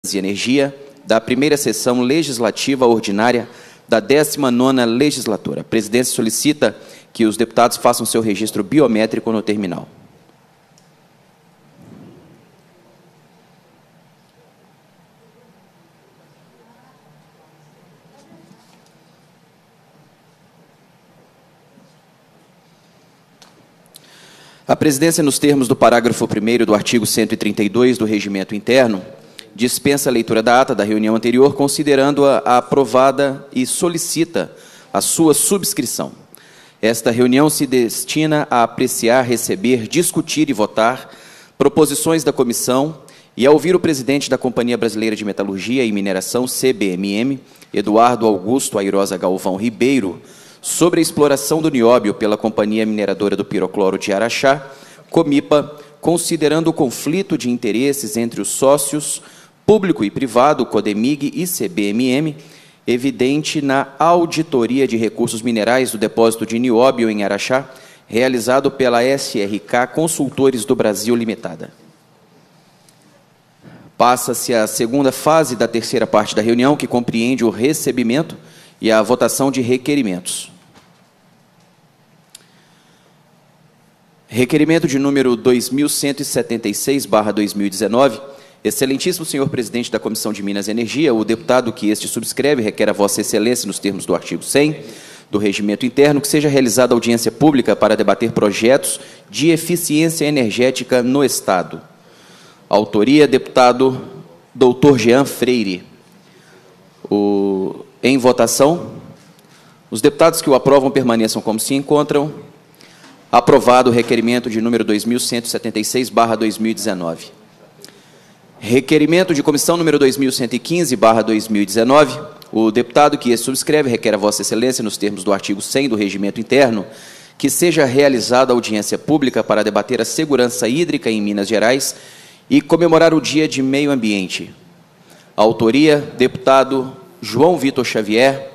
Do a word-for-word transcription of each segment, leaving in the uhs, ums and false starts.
e Energia, da primeira sessão legislativa ordinária da décima nona legislatura. A presidência solicita que os deputados façam seu registro biométrico no terminal. A presidência, nos termos do parágrafo primeiro do artigo cento e trinta e dois do Regimento Interno, dispensa a leitura da ata da reunião anterior, considerando-a aprovada e solicita a sua subscrição. Esta reunião se destina a apreciar, receber, discutir e votar proposições da comissão e a ouvir o presidente da Companhia Brasileira de Metalurgia e Mineração, C B M M, Eduardo Augusto Airosa Galvão Ribeiro, sobre a exploração do nióbio pela Companhia Mineradora do Pirocloro de Araxá, Comipa, considerando o conflito de interesses entre os sócios público e privado, Codemig e C B M M, evidente na auditoria de recursos minerais do depósito de nióbio em Araxá, realizado pela S R K Consultores do Brasil Limitada. Passa-se a segunda fase da terceira parte da reunião, que compreende o recebimento e a votação de requerimentos. Requerimento de número dois mil cento e setenta e seis barra dois mil e dezenove. Excelentíssimo senhor presidente da Comissão de Minas e Energia, o deputado que este subscreve requer a Vossa Excelência, nos termos do artigo cem do Regimento Interno, que seja realizada audiência pública para debater projetos de eficiência energética no Estado. Autoria, deputado doutor Jean Freire. O, em votação, os deputados que o aprovam permaneçam como se encontram. Aprovado o requerimento de número dois mil cento e setenta e seis barra dois mil e dezenove. Requerimento de comissão número dois mil cento e quinze barra dois mil e dezenove. O deputado que esse subscreve requer a Vossa Excelência, nos termos do artigo cem do Regimento Interno, que seja realizada audiência pública para debater a segurança hídrica em Minas Gerais e comemorar o Dia de Meio Ambiente. Autoria, deputado João Vitor Xavier.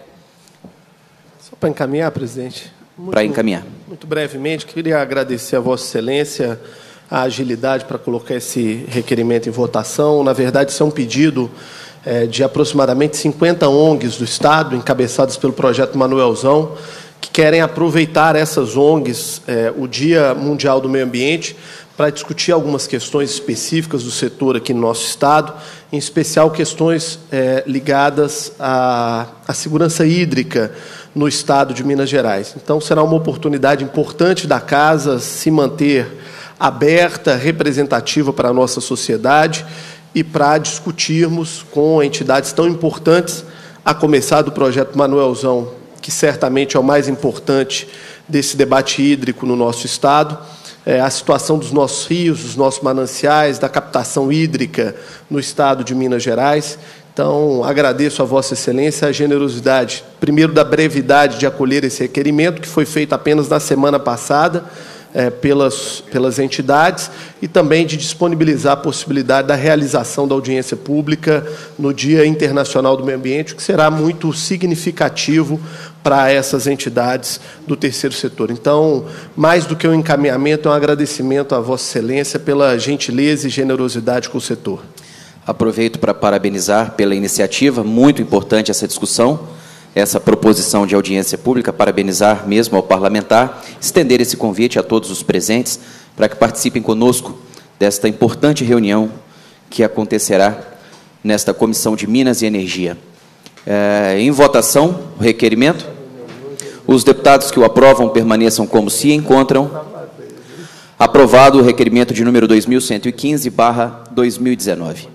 Só para encaminhar, presidente. Para encaminhar. Muito brevemente, queria agradecer a Vossa Excelência a agilidade para colocar esse requerimento em votação. Na verdade, isso é um pedido é, de aproximadamente cinquenta O N Gs do Estado, encabeçados pelo Projeto Manuelzão, que querem aproveitar essas O N Gs, é, o Dia Mundial do Meio Ambiente, para discutir algumas questões específicas do setor aqui no nosso Estado, em especial questões é, ligadas à, à segurança hídrica no Estado de Minas Gerais. Então, será uma oportunidade importante da Casa se manter aberta, representativa para a nossa sociedade e para discutirmos com entidades tão importantes, a começar do Projeto Manuelzão, que certamente é o mais importante desse debate hídrico no nosso Estado, é, a situação dos nossos rios, dos nossos mananciais, da captação hídrica no Estado de Minas Gerais. Então, agradeço a Vossa Excelência a generosidade, primeiro, da brevidade de acolher esse requerimento, que foi feito apenas na semana passada, é, pelas, pelas entidades, e também de disponibilizar a possibilidade da realização da audiência pública no Dia Internacional do Meio Ambiente, que será muito significativo para essas entidades do terceiro setor. Então, mais do que um encaminhamento, é um agradecimento à Vossa Excelência pela gentileza e generosidade com o setor. Aproveito para parabenizar pela iniciativa, muito importante essa discussão, essa proposição de audiência pública, parabenizar mesmo ao parlamentar, estender esse convite a todos os presentes para que participem conosco desta importante reunião que acontecerá nesta Comissão de Minas e Energia. É, em votação, o requerimento. Os deputados que o aprovam permaneçam como se encontram. Aprovado o requerimento de número dois mil cento e quinze barra dois mil e dezenove.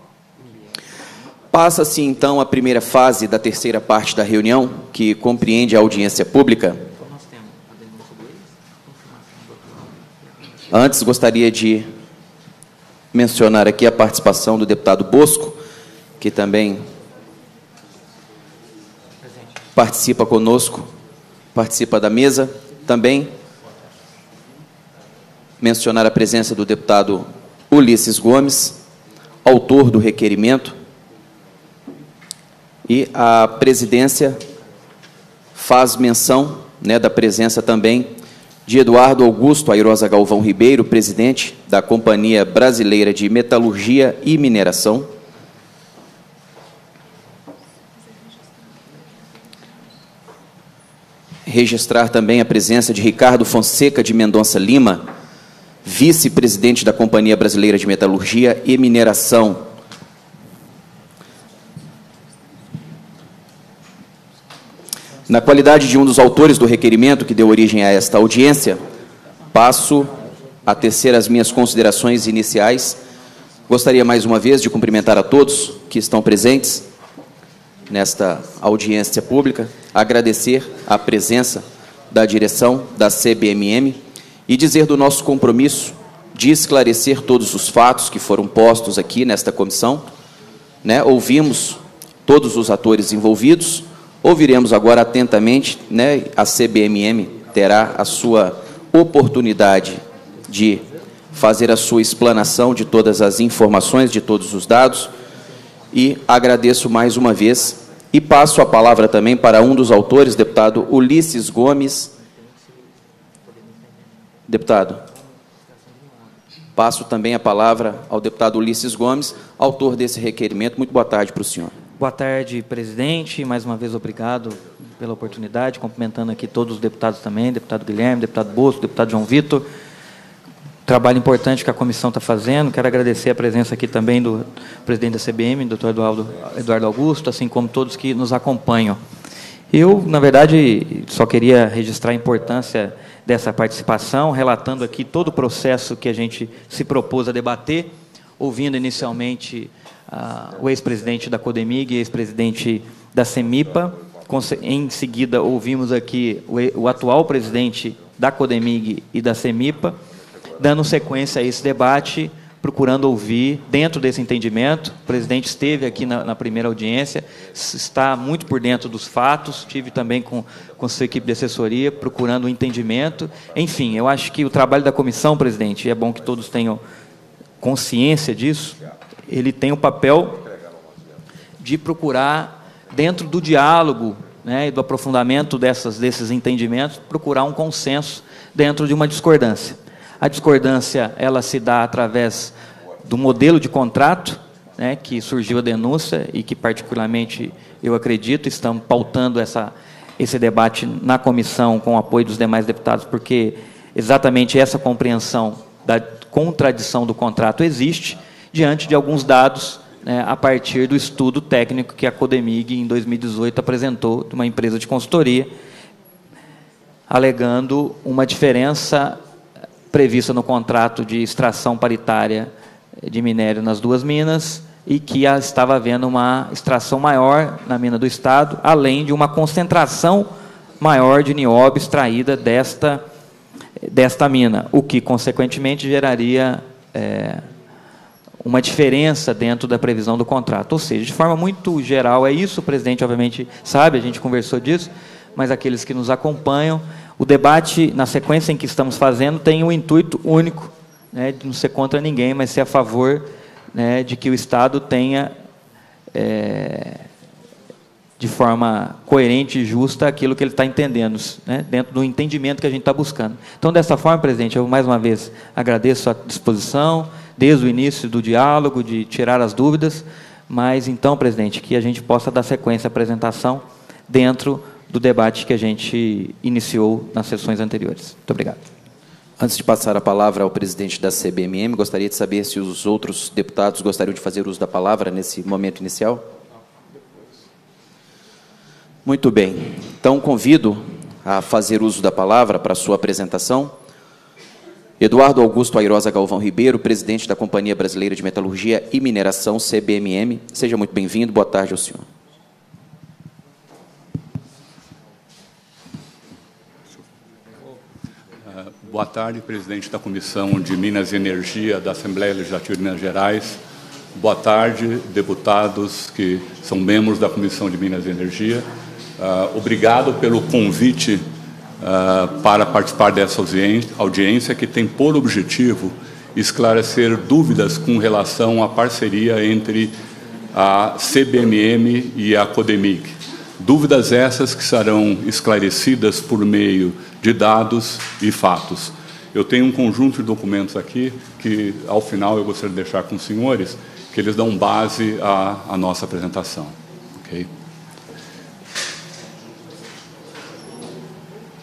Passa-se, então, a primeira fase da terceira parte da reunião, que compreende a audiência pública. Antes, gostaria de mencionar aqui a participação do deputado Bosco, que também participa conosco, participa da mesa. Também mencionar a presença do deputado Ulisses Gomes, autor do requerimento. E a presidência faz menção, né, da presença também de Eduardo Augusto Airosa Galvão Ribeiro, presidente da Companhia Brasileira de Metalurgia e Mineração. registrar também a presença de Ricardo Fonseca de Mendonça Lima, vice-presidente da Companhia Brasileira de Metalurgia e Mineração. Na qualidade de um dos autores do requerimento que deu origem a esta audiência, passo a tecer as minhas considerações iniciais. Gostaria, mais uma vez, de cumprimentar a todos que estão presentes nesta audiência pública, agradecer a presença da direção da C B M M e dizer do nosso compromisso de esclarecer todos os fatos que foram postos aqui nesta comissão. Né? Ouvimos todos os atores envolvidos, ouviremos agora atentamente, né? A C B M M terá a sua oportunidade de fazer a sua explanação de todas as informações, de todos os dados, e agradeço mais uma vez e passo a palavra também para um dos autores, deputado Ulisses Gomes. Deputado, passo também a palavra ao deputado Ulisses Gomes, autor desse requerimento. Muito boa tarde para o senhor. Boa tarde, presidente. Mais uma vez, obrigado pela oportunidade, cumprimentando aqui todos os deputados também, deputado Guilherme, deputado Bosco, deputado João Vitor. Trabalho importante que a comissão está fazendo. Quero agradecer a presença aqui também do presidente da C B M, doutor Eduardo, Eduardo Augusto, assim como todos que nos acompanham. Eu, na verdade, só queria registrar a importância dessa participação, relatando aqui todo o processo que a gente se propôs a debater, ouvindo inicialmente ah, o ex-presidente da CODEMIG e ex-presidente da CEMIPA. Em seguida, ouvimos aqui o, o atual presidente da CODEMIG e da CEMIPA, dando sequência a esse debate, procurando ouvir, dentro desse entendimento. O presidente esteve aqui na, na primeira audiência, está muito por dentro dos fatos, estive também com, com sua equipe de assessoria, procurando o entendimento. Enfim, eu acho que o trabalho da comissão, presidente, e é bom que todos tenham consciência disso, ele tem o papel de procurar, dentro do diálogo, né, e do aprofundamento dessas, desses entendimentos, procurar um consenso dentro de uma discordância. A discordância, ela se dá através do modelo de contrato, né, que surgiu a denúncia e que, particularmente, eu acredito, estamos pautando essa, esse debate na comissão com o apoio dos demais deputados, porque exatamente essa compreensão da contradição do contrato existe diante de alguns dados, né, a partir do estudo técnico que a CODEMIG, em dois mil e dezoito, apresentou de uma empresa de consultoria, alegando uma diferença prevista no contrato de extração paritária de minério nas duas minas e que estava havendo uma extração maior na mina do Estado, além de uma concentração maior de nióbio extraída desta, desta mina, o que, consequentemente, geraria é, uma diferença dentro da previsão do contrato. Ou seja, de forma muito geral, é isso, o presidente, obviamente, sabe, a gente conversou disso, mas aqueles que nos acompanham, o debate, na sequência em que estamos fazendo, tem um intuito único, né, de não ser contra ninguém, mas ser a favor, né, de que o Estado tenha, é, de forma coerente e justa, aquilo que ele está entendendo, né, dentro do entendimento que a gente está buscando. Então, dessa forma, presidente, eu mais uma vez agradeço a disposição, desde o início do diálogo, de tirar as dúvidas, mas, então, presidente, que a gente possa dar sequência à apresentação dentro do debate que a gente iniciou nas sessões anteriores. Muito obrigado. Antes de passar a palavra ao presidente da C B M M, gostaria de saber se os outros deputados gostariam de fazer uso da palavra nesse momento inicial. Muito bem. Então, convido a fazer uso da palavra para a sua apresentação Eduardo Augusto Airosa Galvão Ribeiro, presidente da Companhia Brasileira de Metalurgia e Mineração, C B M M. Seja muito bem-vindo. Boa tarde ao senhor. Boa tarde, presidente da Comissão de Minas e Energia da Assembleia Legislativa de Minas Gerais. Boa tarde, deputados que são membros da Comissão de Minas e Energia. Uh, obrigado pelo convite uh, para participar dessa audiência, que tem por objetivo esclarecer dúvidas com relação à parceria entre a C B M M e a CODEMIG. Dúvidas essas que serão esclarecidas por meio de dados e fatos. Eu tenho um conjunto de documentos aqui que, ao final, eu gostaria de deixar com os senhores, que eles dão base à, à nossa apresentação. Okay?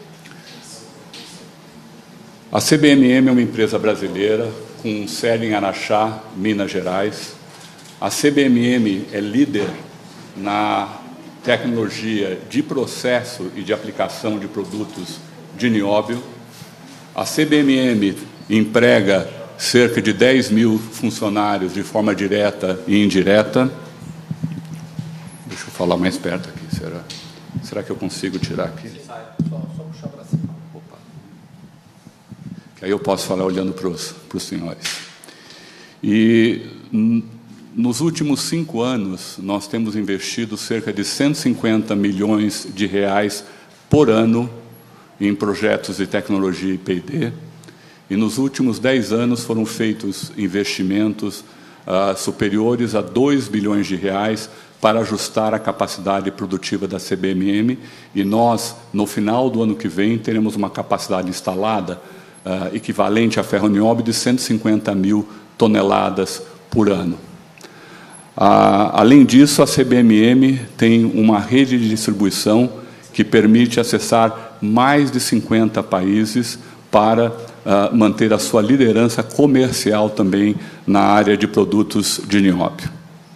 A C B M M é uma empresa brasileira com sede em Araxá, Minas Gerais. A C B M M é líder na tecnologia de processo e de aplicação de produtos de nióbio. A C B M M emprega cerca de dez mil funcionários de forma direta e indireta. Deixa eu falar mais perto aqui, será? Será que eu consigo tirar aqui? Só, só puxar para cima. Opa. Que aí eu posso falar olhando para os, para os senhores. E nos últimos cinco anos, nós temos investido cerca de cento e cinquenta milhões de reais por ano em projetos de tecnologia e P e D. E nos últimos dez anos foram feitos investimentos uh, superiores a dois bilhões de reais para ajustar a capacidade produtiva da C B M M. E nós, no final do ano que vem, teremos uma capacidade instalada uh, equivalente a ferro-nióbio de cento e cinquenta mil toneladas por ano. Ah, além disso, a C B M M tem uma rede de distribuição que permite acessar mais de cinquenta países para ah, manter a sua liderança comercial também na área de produtos de nióbio.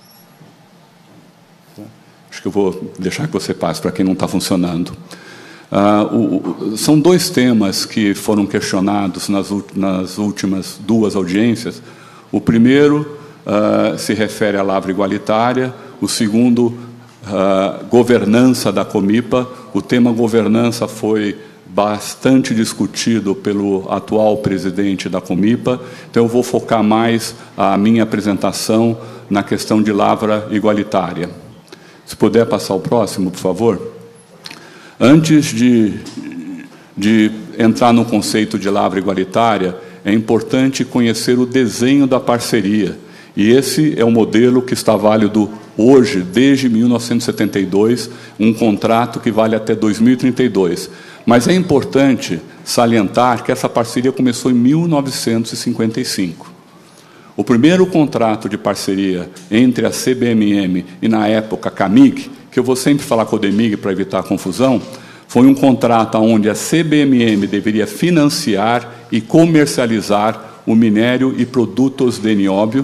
Acho que eu vou deixar que você passe para quem não está funcionando. Ah, o, o, são dois temas que foram questionados nas, nas últimas duas audiências. O primeiro Uh, se refere à lavra igualitária, o segundo, uh, governança da Comipa. O tema governança foi bastante discutido pelo atual presidente da Comipa, então eu vou focar mais a minha apresentação na questão de lavra igualitária. Se puder passar o próximo, por favor. Antes de, de entrar no conceito de lavra igualitária, é importante conhecer o desenho da parceria. E esse é o modelo que está válido hoje, desde mil novecentos e setenta e dois, um contrato que vale até dois mil e trinta e dois. Mas é importante salientar que essa parceria começou em mil novecentos e cinquenta e cinco. O primeiro contrato de parceria entre a C B M M e, na época, a Camig, que eu vou sempre falar Codemig para evitar confusão, foi um contrato onde a C B M M deveria financiar e comercializar o minério e produtos de nióbio,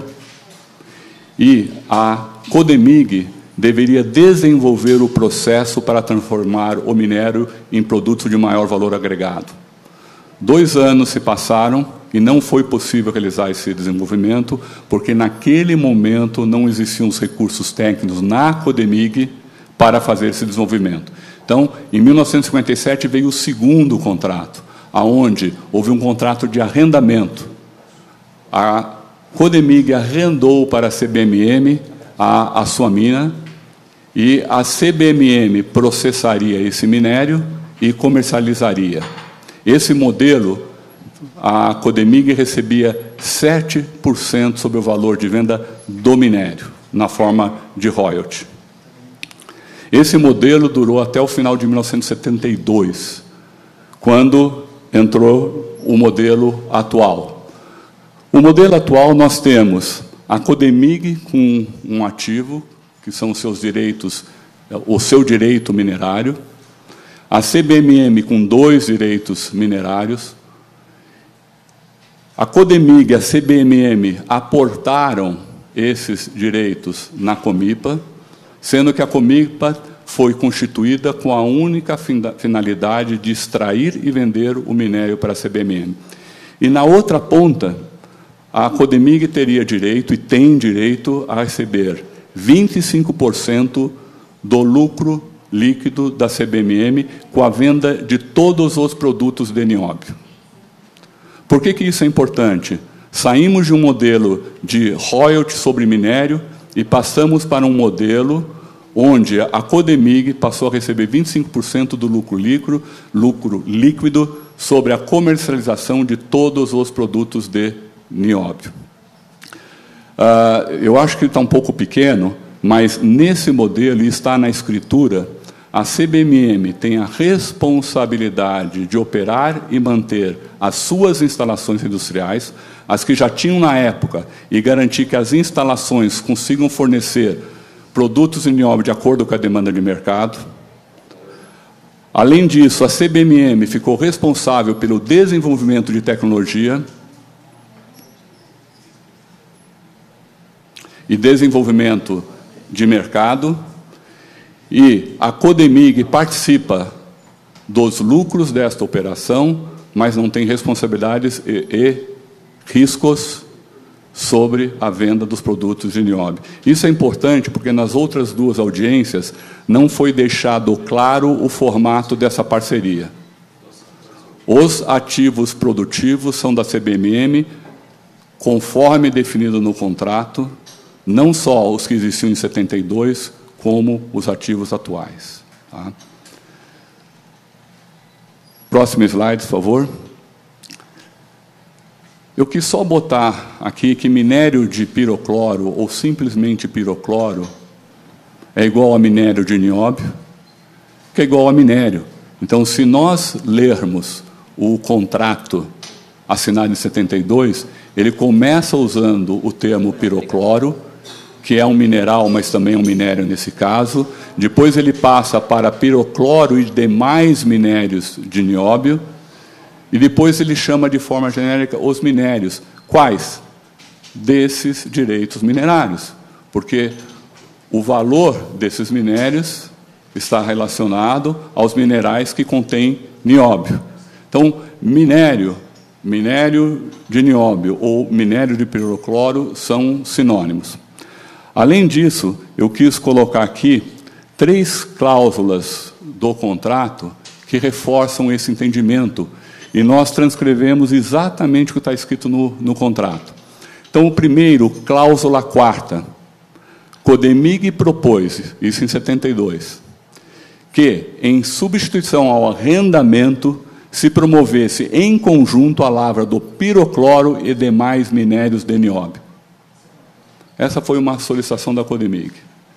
e a Codemig deveria desenvolver o processo para transformar o minério em produtos de maior valor agregado. Dois anos se passaram e não foi possível realizar esse desenvolvimento, porque naquele momento não existiam os recursos técnicos na Codemig para fazer esse desenvolvimento. Então, em mil novecentos e cinquenta e sete veio o segundo contrato, aonde houve um contrato de arrendamento. A Codemig arrendou para a C B M M a, a sua mina e a C B M M processaria esse minério e comercializaria. Esse modelo, a Codemig recebia sete por cento sobre o valor de venda do minério, na forma de royalty. Esse modelo durou até o final de mil novecentos e setenta e dois, quando entrou o modelo atual. O modelo atual, nós temos a Codemig com um ativo, que são os seus direitos, o seu direito minerário, a C B M M com dois direitos minerários, a Codemig e a C B M M aportaram esses direitos na Comipa, sendo que a Comipa foi constituída com a única finalidade de extrair e vender o minério para a C B M M. E na outra ponta, a Codemig teria direito, e tem direito, a receber vinte e cinco por cento do lucro líquido da C B M M com a venda de todos os produtos de nióbio. Por que que isso é importante? Saímos de um modelo de royalty sobre minério e passamos para um modelo onde a Codemig passou a receber vinte e cinco por cento do lucro líquido, lucro líquido sobre a comercialização de todos os produtos de nióbio. Uh, eu acho que está um pouco pequeno, mas nesse modelo, e está na escritura, a C B M M tem a responsabilidade de operar e manter as suas instalações industriais, as que já tinham na época, e garantir que as instalações consigam fornecer produtos de nióbio de acordo com a demanda de mercado. Além disso, a C B M M ficou responsável pelo desenvolvimento de tecnologia e desenvolvimento de mercado, e a Codemig participa dos lucros desta operação, mas não tem responsabilidades e, e riscos sobre a venda dos produtos de nióbio. Isso é importante porque nas outras duas audiências não foi deixado claro o formato dessa parceria. Os ativos produtivos são da C B M M, conforme definido no contrato, não só os que existiam em setenta e dois, como os ativos atuais. Tá? Próximo slide, por favor. Eu quis só botar aqui que minério de pirocloro, ou simplesmente pirocloro, é igual a minério de nióbio, que é igual a minério. Então, se nós lermos o contrato assinado em setenta e dois, ele começa usando o termo pirocloro, que é um mineral, mas também é um minério nesse caso. Depois ele passa para pirocloro e demais minérios de nióbio, e depois ele chama de forma genérica os minérios. Quais? Desses direitos minerários. Porque o valor desses minérios está relacionado aos minerais que contêm nióbio. Então, minério, minério de nióbio ou minério de pirocloro são sinônimos. Além disso, eu quis colocar aqui três cláusulas do contrato que reforçam esse entendimento. E nós transcrevemos exatamente o que está escrito no, no contrato. Então, o primeiro, cláusula quarta. Codemig propôs, isso em setenta e dois, que, em substituição ao arrendamento, se promovesse em conjunto a lavra do pirocloro e demais minérios de nióbio. Essa foi uma solicitação da Codemig.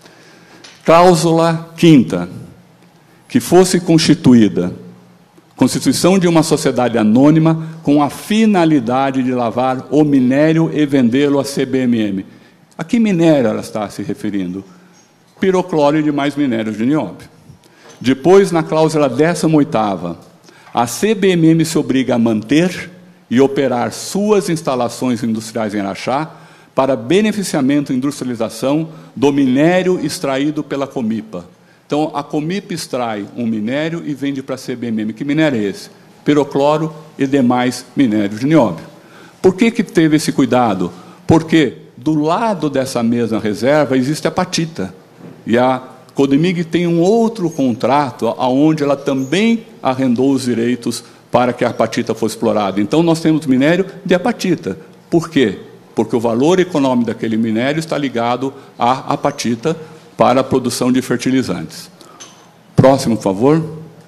Cláusula quinta, que fosse constituída constituição de uma sociedade anônima com a finalidade de lavar o minério e vendê-lo à C B M M. A que minério ela está se referindo? Pirocloro e demais minérios de nióbio. Depois, na cláusula décima oitava, a C B M M se obriga a manter e operar suas instalações industriais em Araxá para beneficiamento e industrialização do minério extraído pela Comipa. Então, a Comipa extrai um minério e vende para a C B M M. Que minério é esse? Pirocloro e demais minérios de nióbio. Por que que teve esse cuidado? Porque do lado dessa mesma reserva existe a apatita. E a Codemig tem um outro contrato onde ela também arrendou os direitos para que a apatita fosse explorada. Então, nós temos minério de apatita. Por quê? Porque o valor econômico daquele minério está ligado à apatita para a produção de fertilizantes. Próximo, por favor.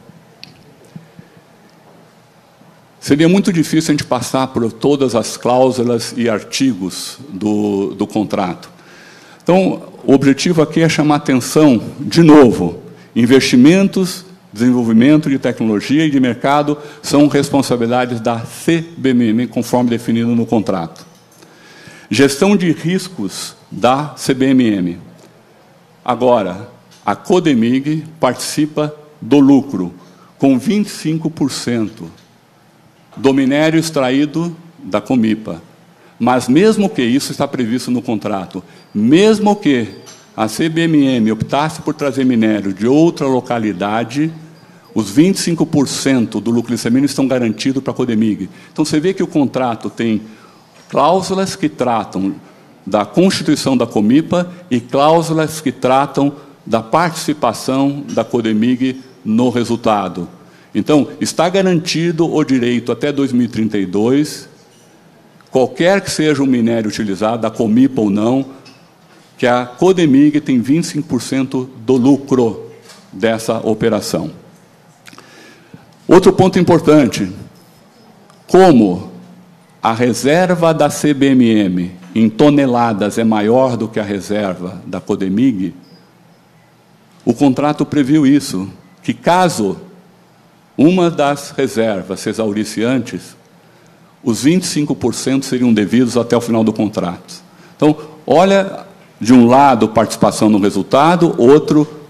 Seria muito difícil a gente passar por todas as cláusulas e artigos do, do contrato. Então, o objetivo aqui é chamar atenção, de novo, investimentos, desenvolvimento de tecnologia e de mercado são responsabilidades da C B M M, conforme definido no contrato. Gestão de riscos da C B M M. Agora, a Codemig participa do lucro, com vinte e cinco por cento do minério extraído da Comipa. Mas, mesmo que isso está previsto no contrato, mesmo que a C B M M optasse por trazer minério de outra localidade, os vinte e cinco por cento do lucro licemino estão garantidos para a Codemig. Então, você vê que o contrato tem cláusulas que tratam da constituição da Comipa e cláusulas que tratam da participação da Codemig no resultado. Então, está garantido o direito até dois mil e trinta e dois, qualquer que seja o minério utilizado, da Comipa ou não, que a Codemig tem vinte e cinco por cento do lucro dessa operação. Outro ponto importante, como a reserva da C B M M em toneladas é maior do que a reserva da Codemig, o contrato previu isso, que caso uma das reservas se exaurisse antes, os vinte e cinco por cento seriam devidos até o final do contrato. Então, olha, de um lado, participação no resultado, outro,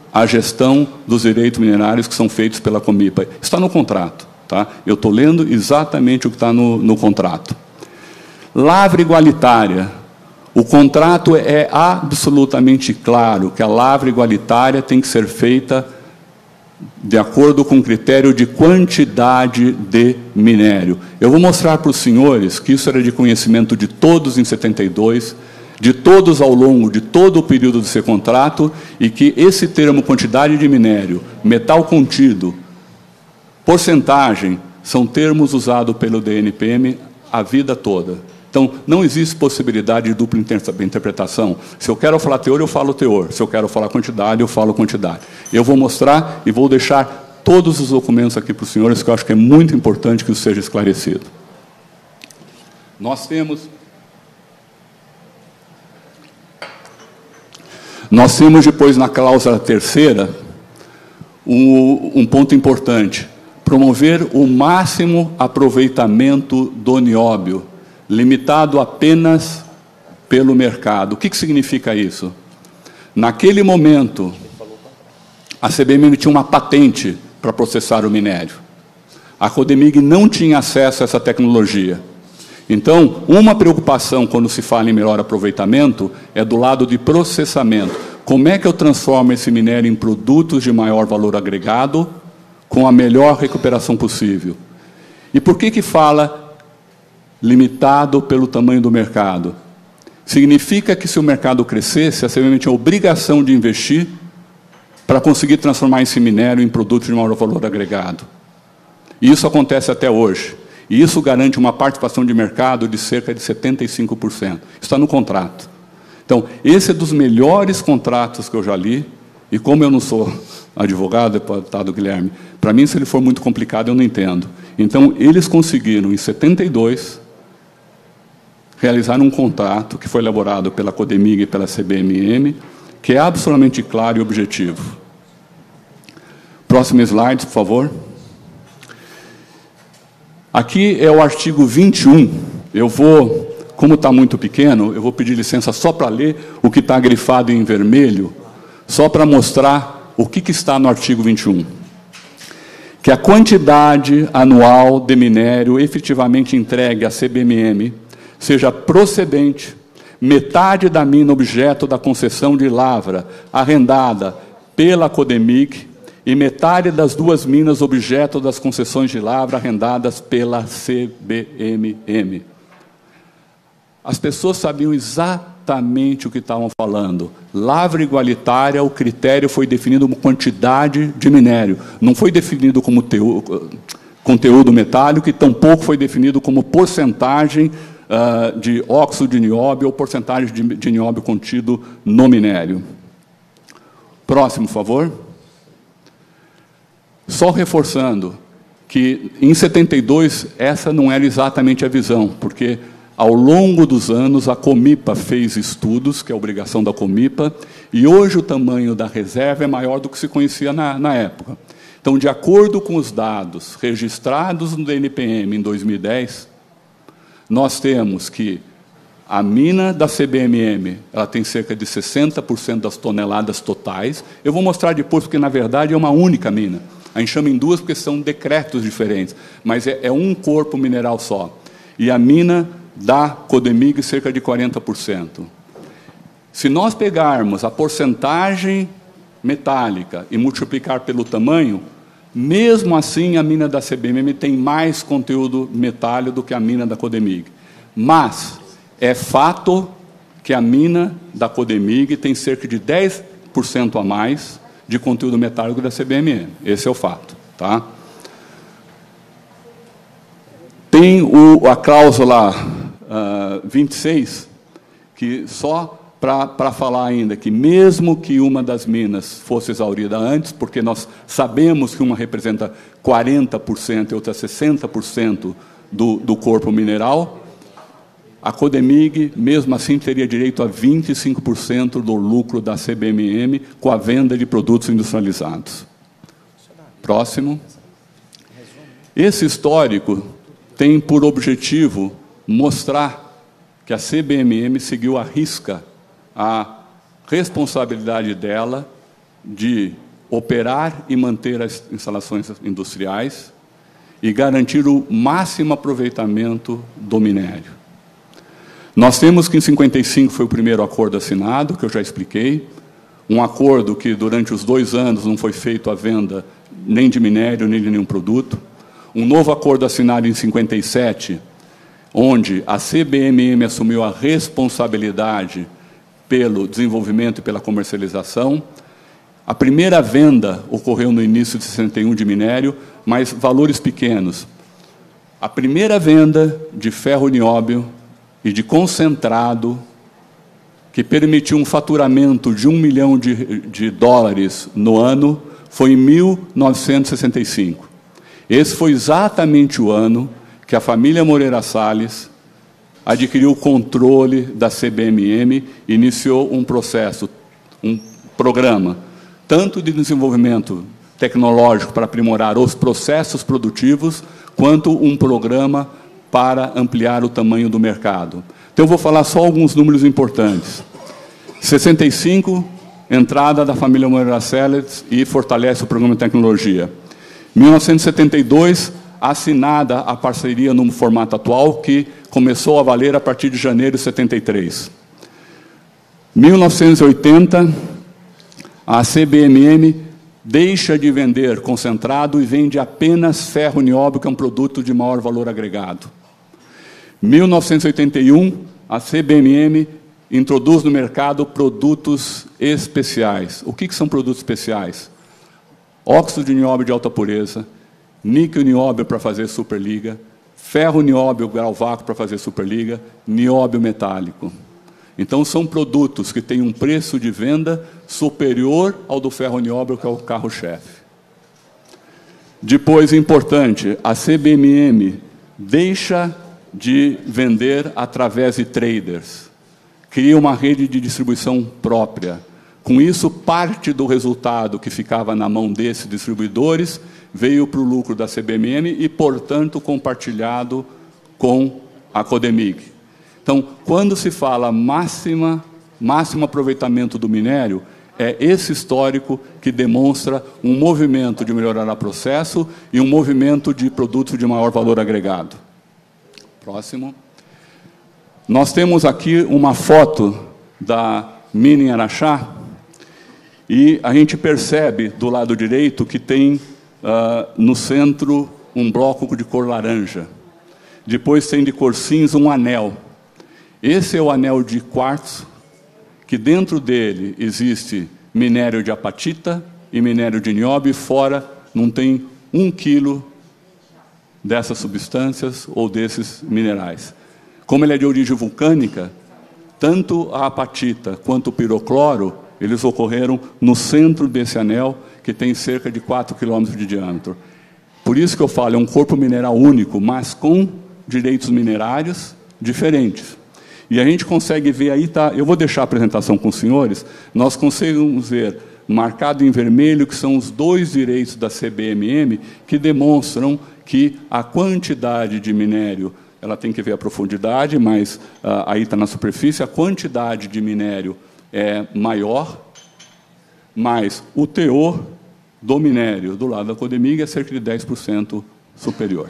a gestão dos direitos minerários que são feitos pela Comipa. Está no contrato. Tá? Eu estou lendo exatamente o que está no, no contrato. Lavra igualitária. O contrato é absolutamente claro que a lavra igualitária tem que ser feita de acordo com o critério de quantidade de minério. Eu vou mostrar para os senhores que isso era de conhecimento de todos em setenta e dois, de todos ao longo de todo o período desse contrato, e que esse termo quantidade de minério, metal contido, porcentagem, são termos usados pelo D N P M a vida toda. Então, não existe possibilidade de dupla interpretação. Se eu quero falar teor, eu falo teor. Se eu quero falar quantidade, eu falo quantidade. Eu vou mostrar e vou deixar todos os documentos aqui para os senhores, que eu acho que é muito importante que isso seja esclarecido. Nós temos... Nós temos depois, na cláusula terceira, um, um ponto importante. Promover o máximo aproveitamento do nióbio, limitado apenas pelo mercado. O que, que significa isso? Naquele momento, a C B M M tinha uma patente para processar o minério. A Codemig não tinha acesso a essa tecnologia. Então, uma preocupação quando se fala em melhor aproveitamento é do lado de processamento. Como é que eu transformo esse minério em produtos de maior valor agregado com a melhor recuperação possível? E por que que fala limitado pelo tamanho do mercado? Significa que, se o mercado crescesse, a C B M M tinha a obrigação de investir para conseguir transformar esse minério em produto de maior valor agregado. E isso acontece até hoje. E isso garante uma participação de mercado de cerca de setenta e cinco por cento. Está no contrato. Então, esse é dos melhores contratos que eu já li, e como eu não sou advogado, deputado Guilherme, para mim, se ele for muito complicado, eu não entendo. Então, eles conseguiram, em setenta e dois, realizar um contrato que foi elaborado pela Codemig e pela C B M M, que é absolutamente claro e objetivo. Próximo slide, por favor. Aqui é o artigo vinte e um. Eu vou, como está muito pequeno, eu vou pedir licença só para ler o que está grifado em vermelho, só para mostrar o que, que está no artigo vinte e um. Que a quantidade anual de minério efetivamente entregue à C B M M seja procedente, metade da mina objeto da concessão de lavra arrendada pela Codemig e metade das duas minas objeto das concessões de lavra arrendadas pela C B M M. As pessoas sabiam exatamente o que estavam falando. Lavra igualitária, o critério foi definido como quantidade de minério. Não foi definido como teu, conteúdo metálico e tampouco foi definido como porcentagem uh, de óxido de nióbio ou porcentagem de, de nióbio contido no minério. Próximo, por favor. Só reforçando que, em setenta e dois, essa não era exatamente a visão, porque, ao longo dos anos, a Comipa fez estudos, que é a obrigação da Comipa, e hoje o tamanho da reserva é maior do que se conhecia na, na época. Então, de acordo com os dados registrados no D N P M em dois mil e dez, nós temos que a mina da C B M M ela tem cerca de sessenta por cento das toneladas totais. Eu vou mostrar depois, porque, na verdade, é uma única mina. A gente chama em duas porque são decretos diferentes, mas é, é um corpo mineral só. E a mina da Codemig, cerca de quarenta por cento. Se nós pegarmos a porcentagem metálica e multiplicar pelo tamanho, mesmo assim a mina da C B M M tem mais conteúdo metálico do que a mina da Codemig. Mas é fato que a mina da Codemig tem cerca de dez por cento a mais de conteúdo metálico da C B M M. Esse é o fato. Tá? Tem o, a cláusula uh, vinte e seis, que só para falar ainda que, mesmo que uma das minas fosse exaurida antes, porque nós sabemos que uma representa quarenta por cento e outra sessenta por cento do, do corpo mineral, a Codemig, mesmo assim, teria direito a vinte e cinco por cento do lucro da C B M M com a venda de produtos industrializados. Próximo. Esse histórico tem por objetivo mostrar que a C B M M seguiu à risca a responsabilidade dela de operar e manter as instalações industriais e garantir o máximo aproveitamento do minério. Nós temos que, em cinquenta e cinco, foi o primeiro acordo assinado, que eu já expliquei, um acordo que, durante os dois anos, não foi feito a venda nem de minério, nem de nenhum produto. Um novo acordo assinado em cinquenta e sete, onde a C B M M assumiu a responsabilidade pelo desenvolvimento e pela comercialização. A primeira venda ocorreu no início de sessenta e um de minério, mas valores pequenos. A primeira venda de ferro-nióbio e de concentrado, que permitiu um faturamento de um milhão de, de dólares no ano, foi em mil novecentos e sessenta e cinco. Esse foi exatamente o ano que a família Moreira Salles adquiriu o controle da C B M M e iniciou um processo, um programa, tanto de desenvolvimento tecnológico para aprimorar os processos produtivos, quanto um programa para ampliar o tamanho do mercado. Então, eu vou falar só alguns números importantes. sessenta e cinco, entrada da família Moreira Salles e fortalece o programa de tecnologia. mil novecentos e setenta e dois, assinada a parceria no formato atual, que começou a valer a partir de janeiro de setenta e três. mil novecentos e oitenta, a C B M M deixa de vender concentrado e vende apenas ferro-nióbio, que é um produto de maior valor agregado. mil novecentos e oitenta e um, a C B M M introduz no mercado produtos especiais. O que, que são produtos especiais? Óxido de nióbio de alta pureza, níquel-nióbio para fazer superliga, ferro-nióbio grau vácuo para fazer superliga, nióbio metálico. Então, são produtos que têm um preço de venda superior ao do ferro-nióbio, que é o carro-chefe. Depois, importante, a C B M M deixa de vender através de traders, cria uma rede de distribuição própria. Com isso, parte do resultado que ficava na mão desses distribuidores veio para o lucro da C B M M e, portanto, compartilhado com a Codemig. Então, quando se fala máxima, máximo aproveitamento do minério, é esse histórico que demonstra um movimento de melhorar o processo e um movimento de produtos de maior valor agregado. Próximo. Nós temos aqui uma foto da mina em Araxá, e a gente percebe do lado direito que tem uh, no centro um bloco de cor laranja. Depois tem de cor cinza um anel. Esse é o anel de quartzo, que dentro dele existe minério de apatita e minério de nióbio, e fora não tem um quilo dessas substâncias ou desses minerais. Como ele é de origem vulcânica, tanto a apatita quanto o pirocloro, eles ocorreram no centro desse anel, que tem cerca de quatro quilômetros de diâmetro. Por isso que eu falo, é um corpo mineral único, mas com direitos minerários diferentes. E a gente consegue ver aí, tá, eu vou deixar a apresentação com os senhores, nós conseguimos ver, marcado em vermelho, que são os dois direitos da C B M M, que demonstram que a quantidade de minério, ela tem que ver a profundidade, mas uh, aí está na superfície, a quantidade de minério é maior, mas o teor do minério do lado da Codemig é cerca de dez por cento superior.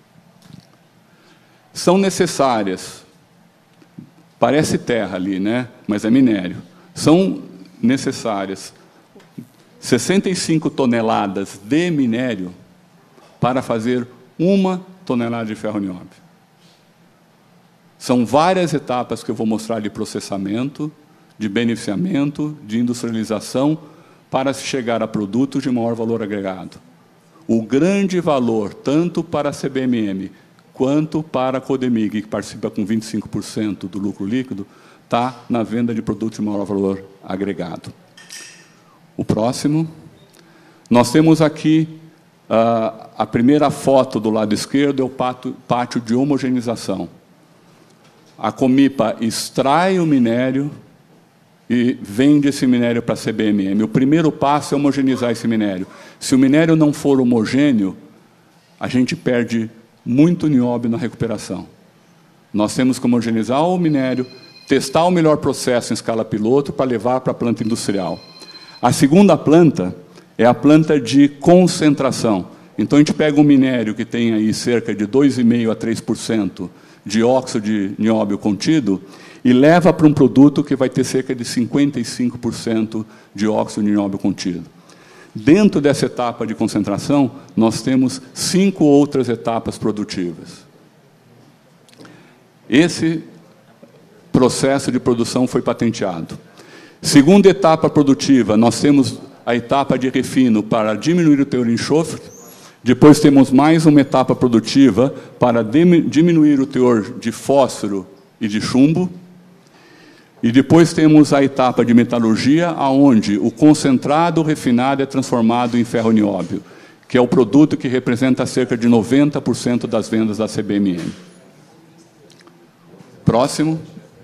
São necessárias, parece terra ali, né? Mas é minério. São necessárias sessenta e cinco toneladas de minério para fazer uma tonelada de ferro-nióbio. São várias etapas que eu vou mostrar de processamento, de beneficiamento, de industrialização, para se chegar a produtos de maior valor agregado. O grande valor, tanto para a C B M M, quanto para a Codemig, que participa com vinte e cinco por cento do lucro líquido, está na venda de produtos de maior valor agregado. O próximo. Nós temos aqui uh, a primeira foto do lado esquerdo, é o pátio, pátio de homogeneização. A Comipa extrai o minério e vende esse minério para a C B M M. O primeiro passo é homogeneizar esse minério. Se o minério não for homogêneo, a gente perde muito nióbio na recuperação. Nós temos que homogeneizar o minério, testar o melhor processo em escala piloto para levar para a planta industrial. A segunda planta é a planta de concentração. Então, a gente pega um minério que tem aí cerca de dois vírgula cinco por cento a três por cento de óxido de nióbio contido e leva para um produto que vai ter cerca de cinquenta e cinco por cento de óxido de nióbio contido. Dentro dessa etapa de concentração, nós temos cinco outras etapas produtivas. Esse processo de produção foi patenteado. Segunda etapa produtiva, nós temos a etapa de refino para diminuir o teor de enxofre. Depois temos mais uma etapa produtiva para diminuir o teor de fósforo e de chumbo. E depois temos a etapa de metalurgia, onde o concentrado refinado é transformado em ferro-nióbio, que é o produto que representa cerca de noventa por cento das vendas da C B M M. Próximo.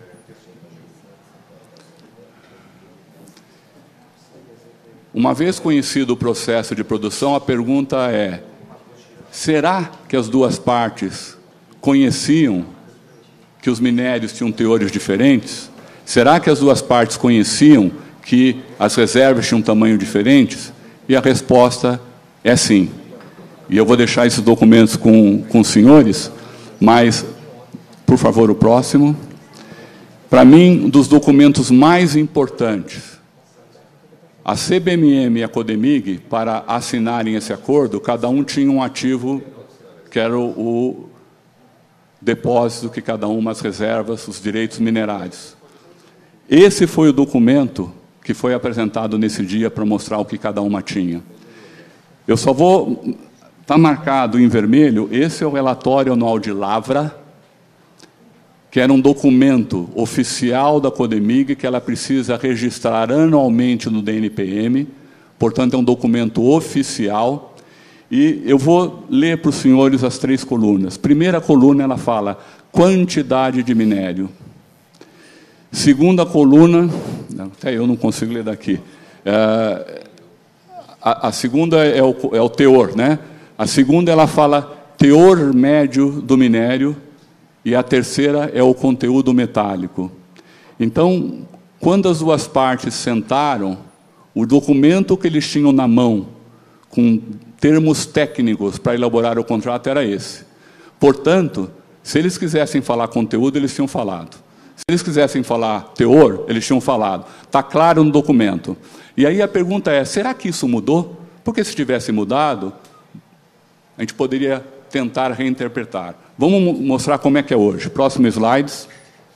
Uma vez conhecido o processo de produção, a pergunta é: será que as duas partes conheciam que os minérios tinham teores diferentes? Será que as duas partes conheciam que as reservas tinham um tamanho diferentes? E a resposta é sim. E eu vou deixar esses documentos com, com os senhores, mas, por favor, o próximo. Para mim, um dos documentos mais importantes, a C B M M e a Codemig, para assinarem esse acordo, cada um tinha um ativo, que era o, o depósito que cada uma, as reservas, os direitos minerários. Esse foi o documento que foi apresentado nesse dia para mostrar o que cada uma tinha. Eu só vou... Está marcado em vermelho, esse é o relatório anual de lavra, que era um documento oficial da Codemig, que ela precisa registrar anualmente no D N P M, portanto, é um documento oficial. E eu vou ler para os senhores as três colunas. Primeira coluna, ela fala quantidade de minério. Segunda coluna, até eu não consigo ler daqui, é, a, a segunda é o, é o teor, né? A segunda, ela fala teor médio do minério, e a terceira é o conteúdo metálico. Então, quando as duas partes sentaram, o documento que eles tinham na mão, com termos técnicos para elaborar o contrato, era esse. Portanto, se eles quisessem falar conteúdo, eles tinham falado. Se eles quisessem falar teor, eles tinham falado. Está claro no documento. E aí a pergunta é, será que isso mudou? Porque se tivesse mudado, a gente poderia tentar reinterpretar. Vamos mostrar como é que é hoje. Próximo slides.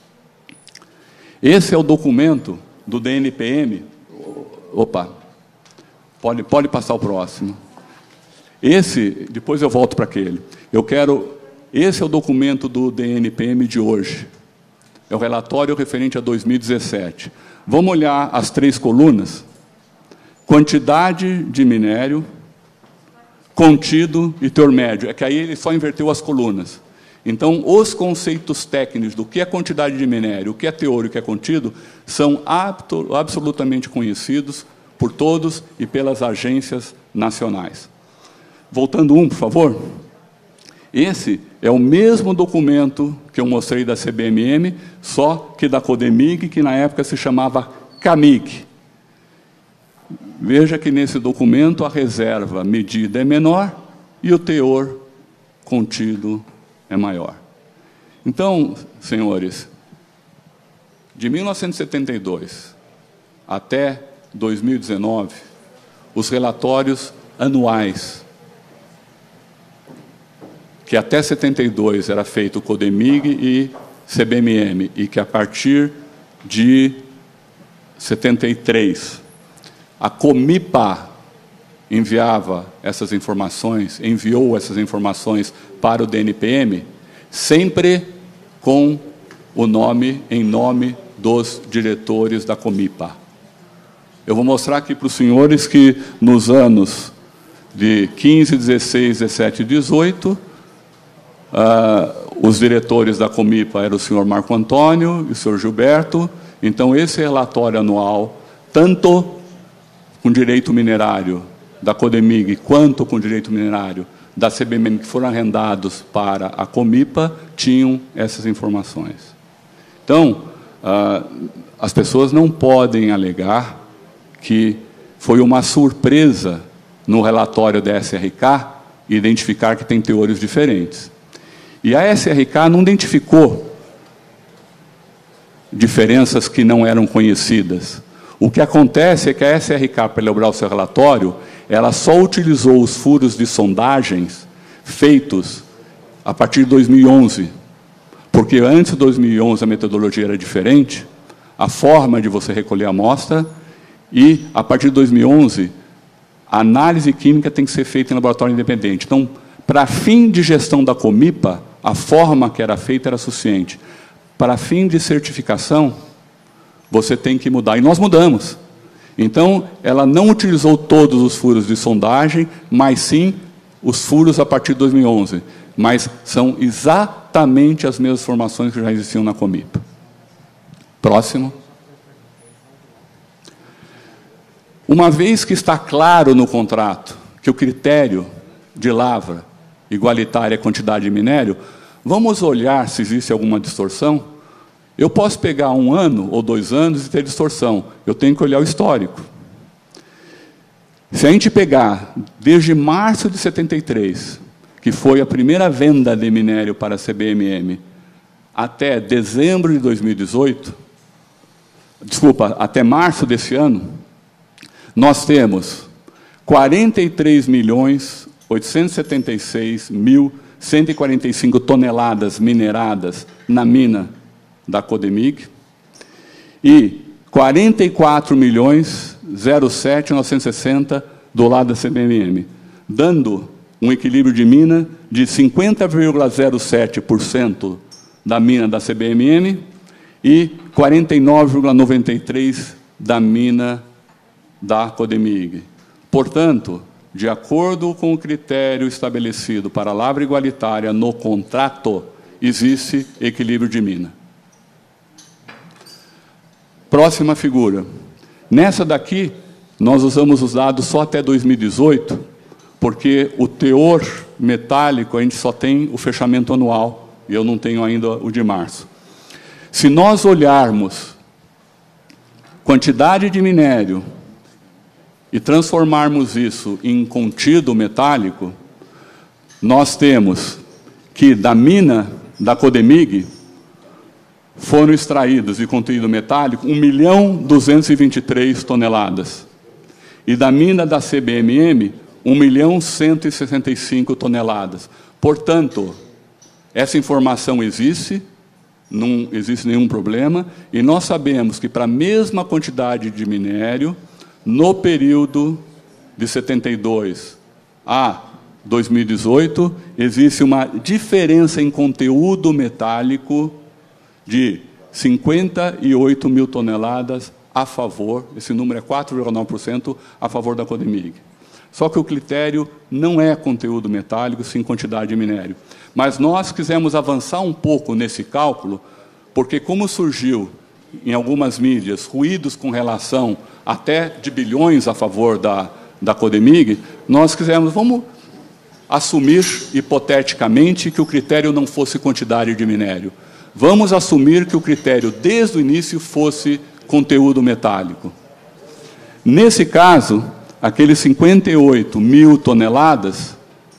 Esse é o documento do D N P M. Opa, pode, pode passar o próximo. Esse, depois eu volto para aquele. Eu quero... Esse é o documento do D N P M de hoje. É o relatório referente a dois mil e dezessete. Vamos olhar as três colunas. Quantidade de minério, contido e teor médio. É que aí ele só inverteu as colunas. Então, os conceitos técnicos do que é quantidade de minério, o que é teor e o que é contido, são apto, absolutamente conhecidos por todos e pelas agências nacionais. Voltando um, por favor. Esse é o mesmo documento que eu mostrei da C B M M, só que da Codemig, que na época se chamava Camig. Veja que nesse documento a reserva medida é menor e o teor contido é maior. Então, senhores, de mil novecentos e setenta e dois até dois mil e dezenove, os relatórios anuais, que até setenta e dois era feito Codemig e C B M M, e que a partir de setenta e três, a Comipa enviava essas informações, enviou essas informações para o D N P M, sempre com o nome, em nome dos diretores da Comipa. Eu vou mostrar aqui para os senhores que nos anos de quinze, dezesseis, dezessete e dezoito, Uh, os diretores da Comipa eram o senhor Marco Antônio e o senhor Gilberto. Então, esse relatório anual, tanto com direito minerário da Codemig, quanto com direito minerário da C B M M, que foram arrendados para a Comipa, tinham essas informações. Então, uh, as pessoas não podem alegar que foi uma surpresa no relatório da S R K identificar que tem teores diferentes. E a S R K não identificou diferenças que não eram conhecidas. O que acontece é que a S R K, para elaborar o seu relatório, ela só utilizou os furos de sondagens feitos a partir de dois mil e onze, porque antes de dois mil e onze a metodologia era diferente, a forma de você recolher a amostra, e a partir de dois mil e onze a análise química tem que ser feita em laboratório independente. Então, para fim de gestão da Comipa, a forma que era feita era suficiente. Para fim de certificação, você tem que mudar. E nós mudamos. Então, ela não utilizou todos os furos de sondagem, mas sim os furos a partir de dois mil e onze. Mas são exatamente as mesmas formações que já existiam na Comipa. Próximo. Uma vez que está claro no contrato que o critério de lavra igualitária é quantidade de minério, vamos olhar se existe alguma distorção. Eu posso pegar um ano ou dois anos e ter distorção. Eu tenho que olhar o histórico. Se a gente pegar desde março de setenta e três, que foi a primeira venda de minério para a C B M M, até dezembro de dois mil e dezoito, desculpa, até março desse ano, nós temos quarenta e três milhões oitocentos e setenta e seis mil cento e quarenta e cinco toneladas mineradas na mina da Codemig e quarenta e quatro milhões zero sete mil novecentos e sessenta do lado da C B M M, dando um equilíbrio de mina de cinquenta vírgula zero sete por cento da mina da C B M M e quarenta e nove vírgula noventa e três por cento da mina da Codemig. Portanto, de acordo com o critério estabelecido para a lavra igualitária no contrato, existe equilíbrio de mina. Próxima figura. Nessa daqui, nós usamos os dados só até dois mil e dezoito, porque o teor metálico a gente só tem o fechamento anual, e eu não tenho ainda o de março. Se nós olharmos quantidade de minério e transformarmos isso em contido metálico, nós temos que da mina da Codemig foram extraídos de conteúdo metálico um milhão duzentos e vinte e três toneladas. E da mina da C B M M, um milhão cento e sessenta e cinco toneladas. Portanto, essa informação existe, não existe nenhum problema, e nós sabemos que para a mesma quantidade de minério, no período de setenta e dois a dois mil e dezoito, existe uma diferença em conteúdo metálico de cinquenta e oito mil toneladas a favor, esse número é quatro vírgula nove por cento a favor da Codemig. Só que o critério não é conteúdo metálico, sim quantidade de minério. Mas nós quisemos avançar um pouco nesse cálculo, porque como surgiu em algumas mídias ruídos com relação até de bilhões a favor da, da Codemig, nós quisemos, vamos assumir hipoteticamente que o critério não fosse quantidade de minério. Vamos assumir que o critério desde o início fosse conteúdo metálico. Nesse caso, aqueles cinquenta e oito mil toneladas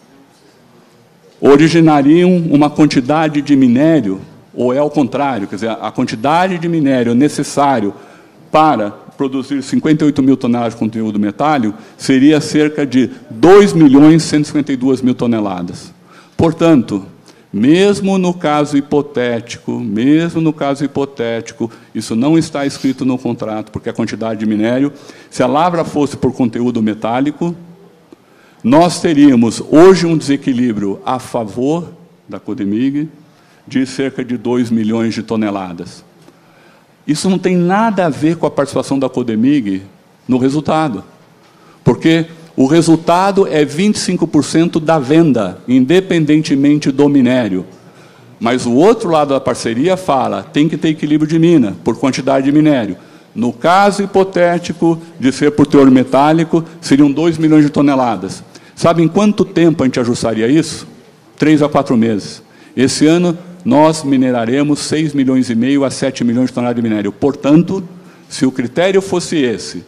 originariam uma quantidade de minério, ou é ao contrário, quer dizer, a quantidade de minério necessário para produzir cinquenta e oito mil toneladas de conteúdo metálico seria cerca de dois milhões cento e cinquenta e duas mil toneladas. Portanto, mesmo no caso hipotético, mesmo no caso hipotético, isso não está escrito no contrato, porque a quantidade de minério, se a lavra fosse por conteúdo metálico, nós teríamos hoje um desequilíbrio a favor da Codemig de cerca de dois milhões de toneladas. Isso não tem nada a ver com a participação da Codemig no resultado, porque o resultado é vinte e cinco por cento da venda, independentemente do minério. Mas o outro lado da parceria fala, tem que ter equilíbrio de mina, por quantidade de minério. No caso hipotético de ser por teor metálico, seriam dois milhões de toneladas. Sabe em quanto tempo a gente ajustaria isso? Três a quatro meses. Esse ano, nós mineraremos seis milhões e meio a sete milhões de toneladas de minério. Portanto, se o critério fosse esse,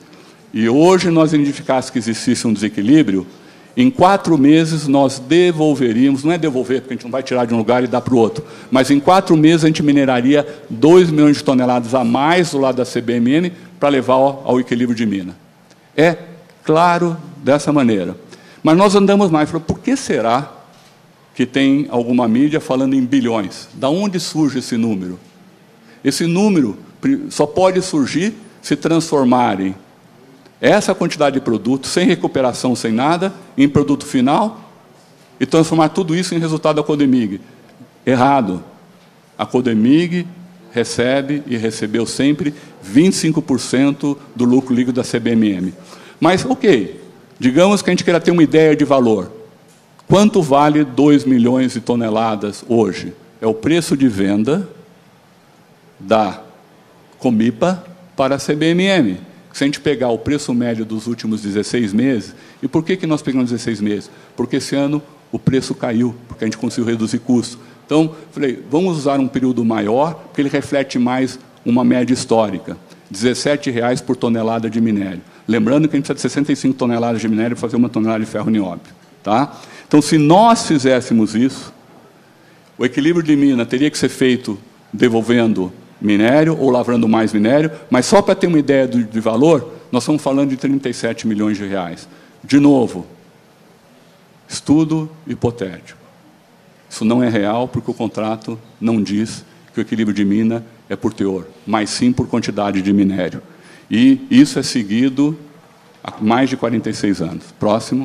e hoje nós identificássemos que existisse um desequilíbrio, em quatro meses nós devolveríamos, não é devolver, porque a gente não vai tirar de um lugar e dar para o outro, mas em quatro meses a gente mineraria dois milhões de toneladas a mais do lado da C B M M para levar ao, ao equilíbrio de mina. É claro dessa maneira. Mas nós andamos mais, por que será que tem alguma mídia falando em bilhões? Da onde surge esse número? Esse número só pode surgir se transformarem essa quantidade de produto, sem recuperação, sem nada, em produto final, e transformar tudo isso em resultado da Codemig. Errado. A Codemig recebe e recebeu sempre vinte e cinco por cento do lucro líquido da C B M M. Mas, ok, digamos que a gente queira ter uma ideia de valor. Quanto vale dois milhões de toneladas hoje? É o preço de venda da Comipa para a C B M M. Se a gente pegar o preço médio dos últimos dezesseis meses, e por que, que nós pegamos dezesseis meses? Porque esse ano o preço caiu, porque a gente conseguiu reduzir custo. Então, falei, vamos usar um período maior, porque ele reflete mais uma média histórica. dezessete reais por tonelada de minério. Lembrando que a gente precisa de sessenta e cinco toneladas de minério para fazer uma tonelada de ferro nióbio. Tá? Então, se nós fizéssemos isso, o equilíbrio de mina teria que ser feito devolvendo minério ou lavrando mais minério, mas só para ter uma ideia do, de valor, nós estamos falando de trinta e sete milhões de reais. De novo, estudo hipotético. Isso não é real porque o contrato não diz que o equilíbrio de mina é por teor, mas sim por quantidade de minério. E isso é seguido há mais de quarenta e seis anos. Próximo.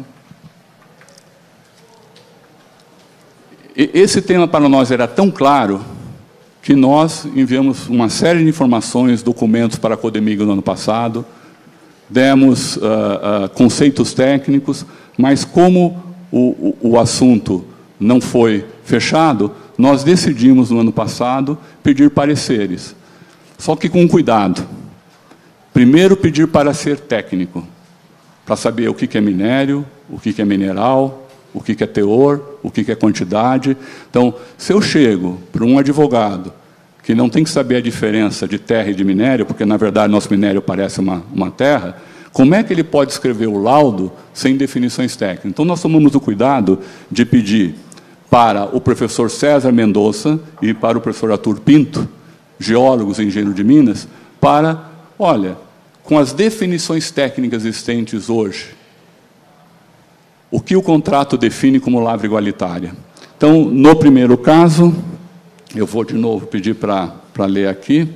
E esse tema para nós era tão claro que nós enviamos uma série de informações, documentos para a Codemig no ano passado, demos uh, uh, conceitos técnicos, mas como o, o, o assunto não foi fechado, nós decidimos no ano passado pedir pareceres. Só que com cuidado. Primeiro pedir para ser técnico, para saber o que é minério, o que é mineral, o que é teor, o que é quantidade. Então, se eu chego para um advogado que não tem que saber a diferença de terra e de minério, porque, na verdade, nosso minério parece uma, uma terra, como é que ele pode escrever o laudo sem definições técnicas? Então, nós tomamos o cuidado de pedir para o professor César Mendonça e para o professor Arthur Pinto, geólogos e engenheiros de Minas, para, olha, com as definições técnicas existentes hoje, o que o contrato define como lavra igualitária. Então, no primeiro caso, eu vou de novo pedir para para ler aqui.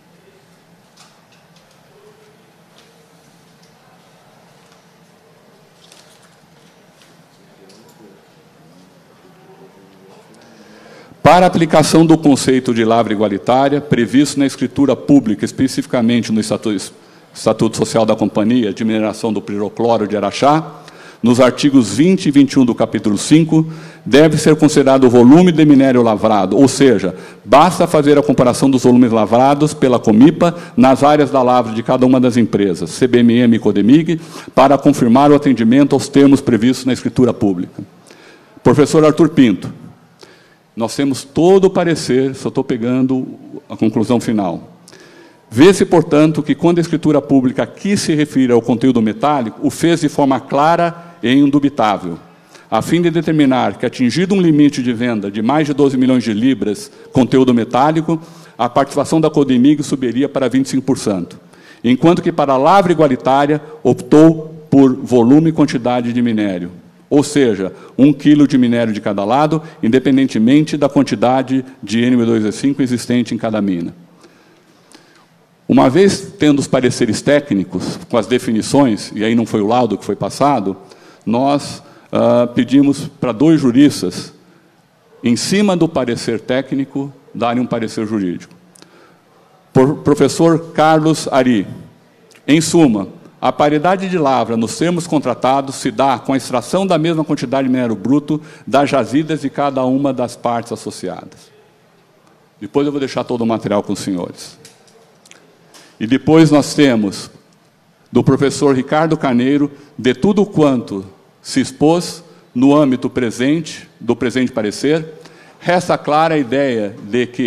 Para a aplicação do conceito de lavra igualitária, previsto na escritura pública, especificamente no Estatuto, Estatuto Social da Companhia de Mineração do Pirocloro de Araxá, nos artigos vinte e vinte e um do capítulo cinco, deve ser considerado o volume de minério lavrado, ou seja, basta fazer a comparação dos volumes lavrados pela Comipa nas áreas da lavra de cada uma das empresas, C B M M e Codemig, para confirmar o atendimento aos termos previstos na escritura pública. Professor Arthur Pinto, nós temos todo o parecer, só estou pegando a conclusão final. Vê-se, portanto, que quando a escritura pública aqui se refere ao conteúdo metálico, o fez de forma clara e indubitável, a fim de determinar que, atingido um limite de venda de mais de doze milhões de libras conteúdo metálico, a participação da Codemig subiria para vinte e cinco por cento, enquanto que para a lavra igualitária optou por volume e quantidade de minério, ou seja, um quilo de minério de cada lado, independentemente da quantidade de N M dois E cinco existente em cada mina. Uma vez tendo os pareceres técnicos, com as definições, e aí não foi o laudo que foi passado, nós uh, pedimos para dois juristas, em cima do parecer técnico, darem um parecer jurídico. Por professor Carlos Ari, em suma, a paridade de lavra nos termos contratados se dá com a extração da mesma quantidade de minério bruto das jazidas de cada uma das partes associadas. Depois eu vou deixar todo o material com os senhores. E depois nós temos, do professor Ricardo Carneiro, de tudo quanto se expôs no âmbito presente, do presente parecer, resta clara a ideia de que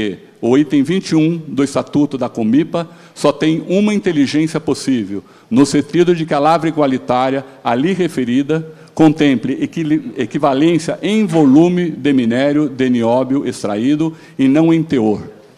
o item vinte e um do Estatuto da Comipa só tem uma inteligência possível, no sentido de que a lavra igualitária ali referida contemple equivalência em volume de minério de nióbio extraído e não em teor.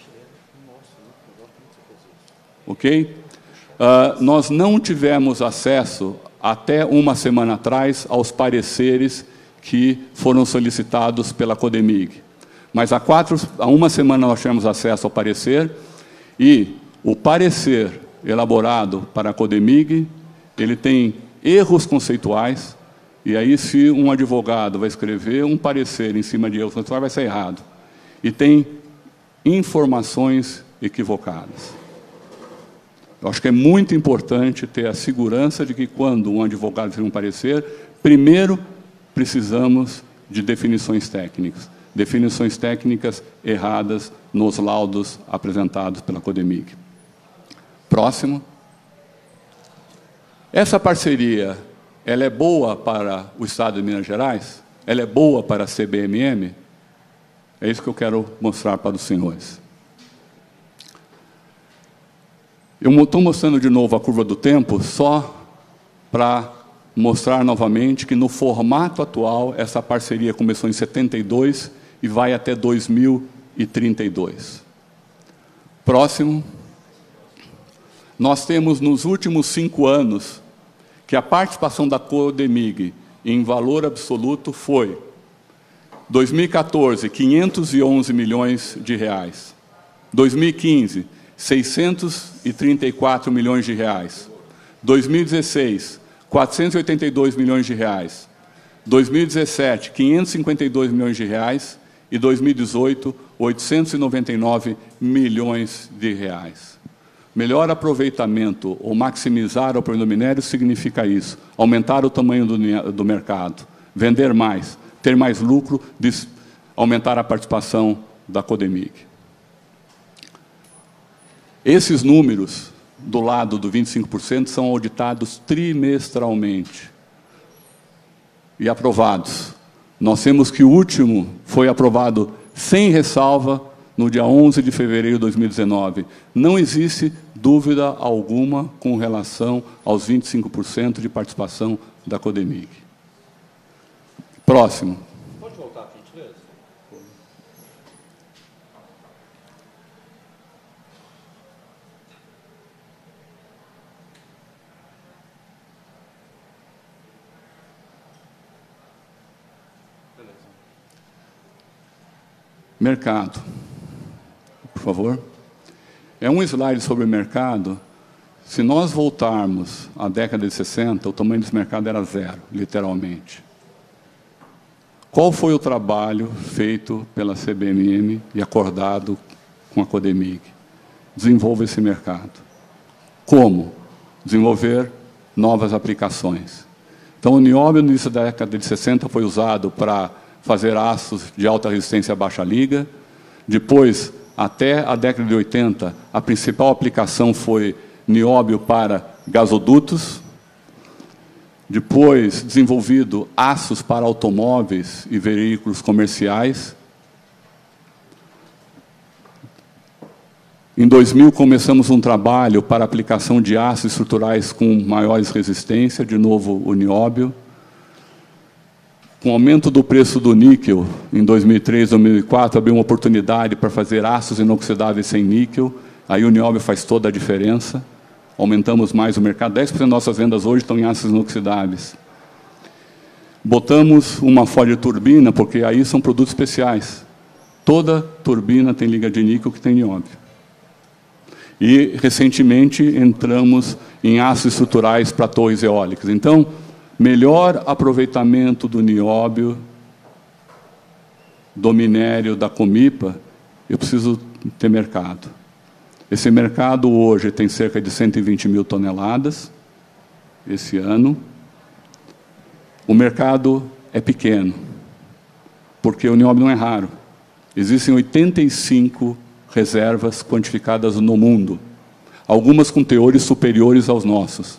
Ok? Uh, nós não tivemos acesso, até uma semana atrás, aos pareceres que foram solicitados pela Codemig. Mas há, quatro, há uma semana nós tivemos acesso ao parecer, e o parecer elaborado para a Codemig, ele tem erros conceituais, e aí se um advogado vai escrever um parecer em cima de erros conceituais, vai ser errado. E tem informações equivocadas. Eu acho que é muito importante ter a segurança de que, quando um advogado faz um parecer, primeiro precisamos de definições técnicas. Definições técnicas erradas nos laudos apresentados pela Codemig. Próximo. Essa parceria, ela é boa para o Estado de Minas Gerais? Ela é boa para a C B M M? É isso que eu quero mostrar para os senhores. Eu estou mostrando de novo a curva do tempo só para mostrar novamente que, no formato atual, essa parceria começou em setenta e dois e vai até dois mil e trinta e dois. Próximo. Nós temos, nos últimos cinco anos, que a participação da Codemig em valor absoluto foi, dois mil e quatorze, quinhentos e onze milhões de reais. dois mil e quinze, seiscentos e trinta e quatro milhões de reais. dois mil e dezesseis, quatrocentos e oitenta e dois milhões de reais. dois mil e dezessete, quinhentos e cinquenta e dois milhões de reais. E dois mil e dezoito, oitocentos e noventa e nove milhões de reais. Melhor aproveitamento ou maximizar o preço do minério significa isso: aumentar o tamanho do, do mercado, vender mais, ter mais lucro, aumentar a participação da Codemig. Esses números, do lado do vinte e cinco por cento, são auditados trimestralmente e aprovados. Nós temos que o último foi aprovado sem ressalva no dia onze de fevereiro de dois mil e dezenove. Não existe dúvida alguma com relação aos vinte e cinco por cento de participação da Codemig. Próximo. Pode voltar, por gentileza? Mercado. Por favor. É um slide sobre mercado. Se nós voltarmos à década de sessenta, o tamanho desse mercado era zero, literalmente. Qual foi o trabalho feito pela C B M M e acordado com a Codemig? Desenvolva esse mercado. Como? Desenvolver novas aplicações. Então, o nióbio, no início da década de sessenta, foi usado para fazer aços de alta resistência a baixa liga. Depois, até a década de oitenta, a principal aplicação foi nióbio para gasodutos. Depois, desenvolvido aços para automóveis e veículos comerciais. Em dois mil, começamos um trabalho para aplicação de aços estruturais com maiores resistências, de novo o nióbio. Com o aumento do preço do níquel, em dois mil e três, dois mil e quatro, abriu uma oportunidade para fazer aços inoxidáveis sem níquel. Aí o nióbio faz toda a diferença. Aumentamos mais o mercado. dez por cento das nossas vendas hoje estão em aços inoxidáveis. Botamos uma folha de turbina, porque aí são produtos especiais. Toda turbina tem liga de níquel que tem nióbio. E, recentemente, entramos em aços estruturais para torres eólicas. Então, melhor aproveitamento do nióbio, do minério, da Comipa, eu preciso ter mercado. Esse mercado hoje tem cerca de cento e vinte mil toneladas, esse ano. O mercado é pequeno, porque o nióbio não é raro. Existem oitenta e cinco reservas quantificadas no mundo, algumas com teores superiores aos nossos.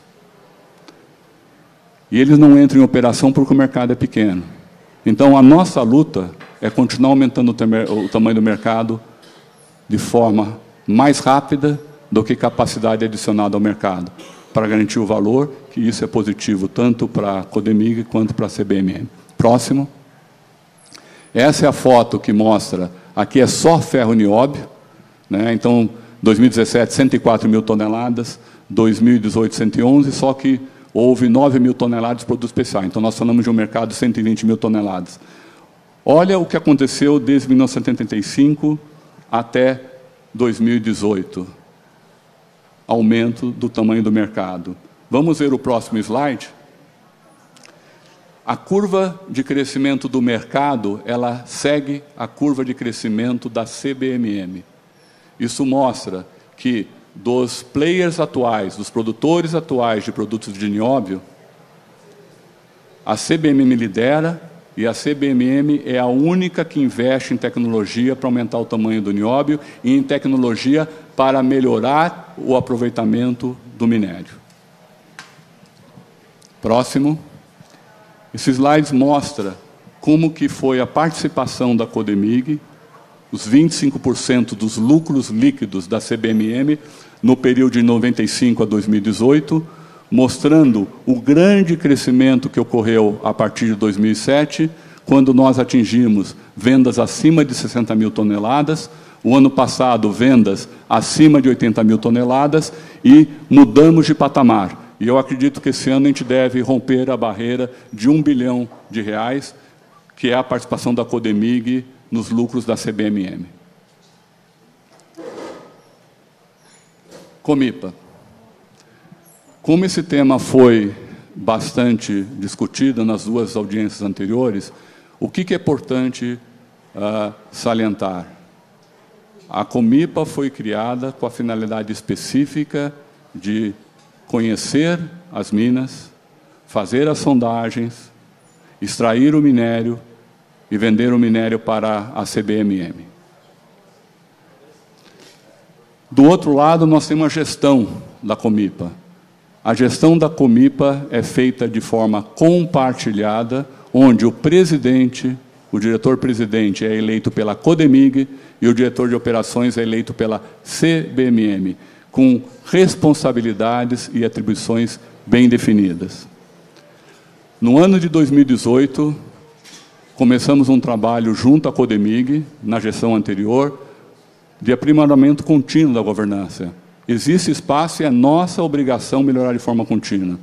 E eles não entram em operação porque o mercado é pequeno. Então, a nossa luta é continuar aumentando o tamanho do mercado de forma mais rápida do que capacidade adicionada ao mercado, para garantir o valor, que isso é positivo tanto para a Codemig quanto para a C B M M. Próximo. Essa é a foto que mostra, aqui é só ferro nióbio, né? Então, dois mil e dezessete, cento e quatro mil toneladas, dois mil e dezoito, cento e onze, só que houve nove mil toneladas de produto especial. Então, nós falamos de um mercado de cento e vinte mil toneladas. Olha o que aconteceu desde mil novecentos e setenta e cinco até dois mil e dezoito. Aumento do tamanho do mercado. Vamos ver o próximo slide. A curva de crescimento do mercado, ela segue a curva de crescimento da C B M M. Isso mostra que dos players atuais, dos produtores atuais de produtos de nióbio, a C B M M lidera, e a C B M M é a única que investe em tecnologia para aumentar o tamanho do nióbio e em tecnologia para melhorar o aproveitamento do minério. Próximo. Esse slide mostra como que foi a participação da Codemig, os vinte e cinco por cento dos lucros líquidos da C B M M no período de noventa e cinco a dois mil e dezoito, mostrando o grande crescimento que ocorreu a partir de dois mil e sete, quando nós atingimos vendas acima de sessenta mil toneladas, o ano passado vendas acima de oitenta mil toneladas e mudamos de patamar. E eu acredito que esse ano a gente deve romper a barreira de um bilhão de reais, que é a participação da Codemig nos lucros da C B M M. Comipa. Como esse tema foi bastante discutido nas duas audiências anteriores, o que, que é importante uh, salientar? A Comipa foi criada com a finalidade específica de conhecer as minas, fazer as sondagens, extrair o minério e vender o minério para a C B M M. Do outro lado, nós temos a gestão da Comipa. A gestão da Comipa é feita de forma compartilhada, onde o presidente, o diretor-presidente é eleito pela Codemig e o diretor de operações é eleito pela C B M M, com responsabilidades e atribuições bem definidas. No ano de dois mil e dezoito, começamos um trabalho junto à Codemig, na gestão anterior, de aprimoramento contínuo da governança. Existe espaço e é nossa obrigação melhorar de forma contínua.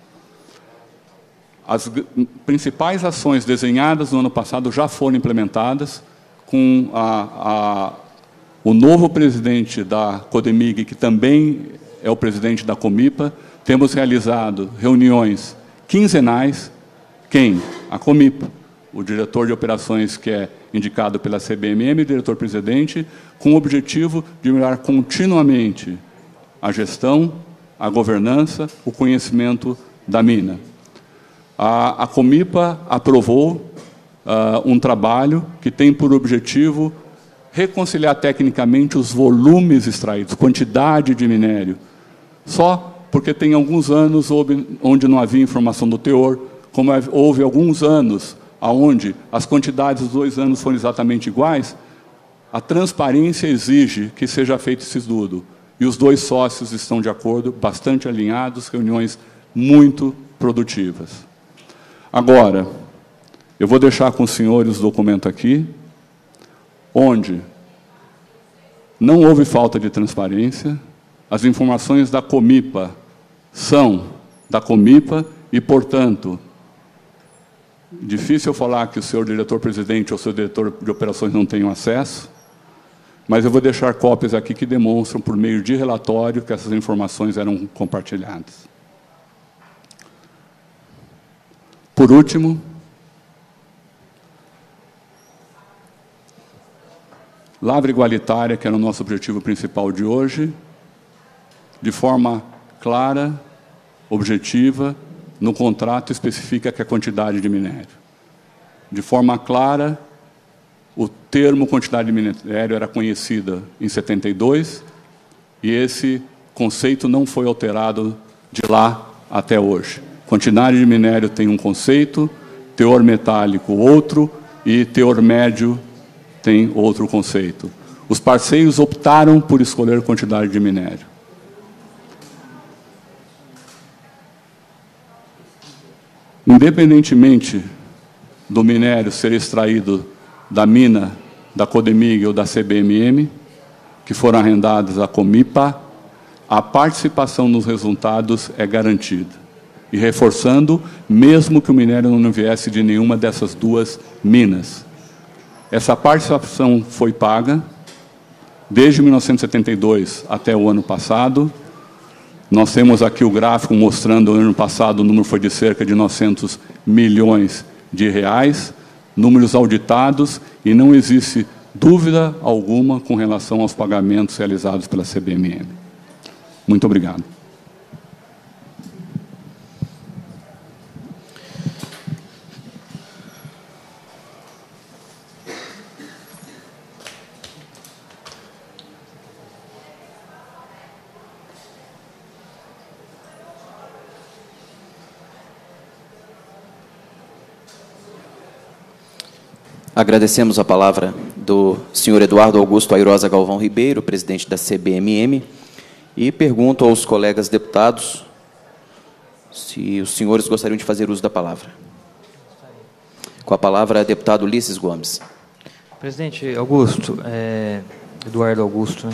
As principais ações desenhadas no ano passado já foram implementadas, com a, a, o novo presidente da Codemig, que também é o presidente da Comipa. Temos realizado reuniões quinzenais. Quem? A Comipa. O diretor de operações, que é indicado pela C B M M, e o diretor-presidente, com o objetivo de melhorar continuamente a gestão, a governança, o conhecimento da mina. A, a Comipa aprovou uh, um trabalho que tem por objetivo reconciliar tecnicamente os volumes extraídos, quantidade de minério, só porque tem alguns anos onde não havia informação do teor, como houve alguns anos onde as quantidades dos dois anos foram exatamente iguais. A transparência exige que seja feito esse estudo. E os dois sócios estão de acordo, bastante alinhados, reuniões muito produtivas. Agora, eu vou deixar com os senhores o documento aqui, onde não houve falta de transparência, as informações da Comipa são da Comipa e, portanto, difícil eu falar que o senhor diretor-presidente ou o seu diretor de operações não tenham acesso, mas eu vou deixar cópias aqui que demonstram, por meio de relatório, que essas informações eram compartilhadas. Por último, lavra igualitária, que era o nosso objetivo principal de hoje, de forma clara, objetiva, no contrato especifica que a quantidade de minério. De forma clara, o termo quantidade de minério era conhecida em setenta e dois, e esse conceito não foi alterado de lá até hoje. Quantidade de minério tem um conceito, teor metálico outro, e teor médio tem outro conceito. os parceiros optaram por escolher quantidade de minério. Independentemente do minério ser extraído da mina, da Codemig ou da C B M M, que foram arrendados à Comipa, a participação nos resultados é garantida. E reforçando, mesmo que o minério não viesse de nenhuma dessas duas minas. Essa participação foi paga desde mil novecentos e setenta e dois até o ano passado. Nós temos aqui o gráfico mostrando o ano passado o número foi de cerca de novecentos milhões de reais, números auditados, e não existe dúvida alguma com relação aos pagamentos realizados pela C B M M. Muito obrigado. Agradecemos a palavra do senhor Eduardo Augusto Airosa Galvão Ribeiro, presidente da C B M M, e pergunto aos colegas deputados se os senhores gostariam de fazer uso da palavra. Com a palavra, deputado Ulisses Gomes. Presidente Augusto, é, Eduardo Augusto, né?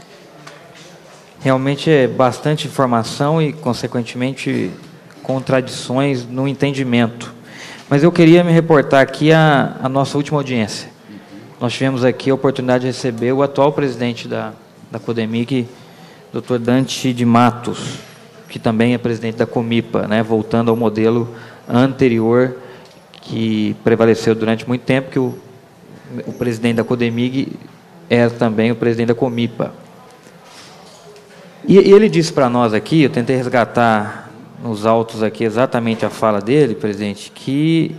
Realmente é bastante informação e, consequentemente, contradições no entendimento. Mas eu queria me reportar aqui a, a nossa última audiência. Nós tivemos aqui a oportunidade de receber o atual presidente da, da Codemig, doutor Dante de Matos, que também é presidente da Comipa, né, voltando ao modelo anterior que prevaleceu durante muito tempo, que o, o presidente da Codemig era também o presidente da Comipa. E, e ele disse para nós aqui, eu tentei resgatar nos autos aqui exatamente a fala dele, presidente, que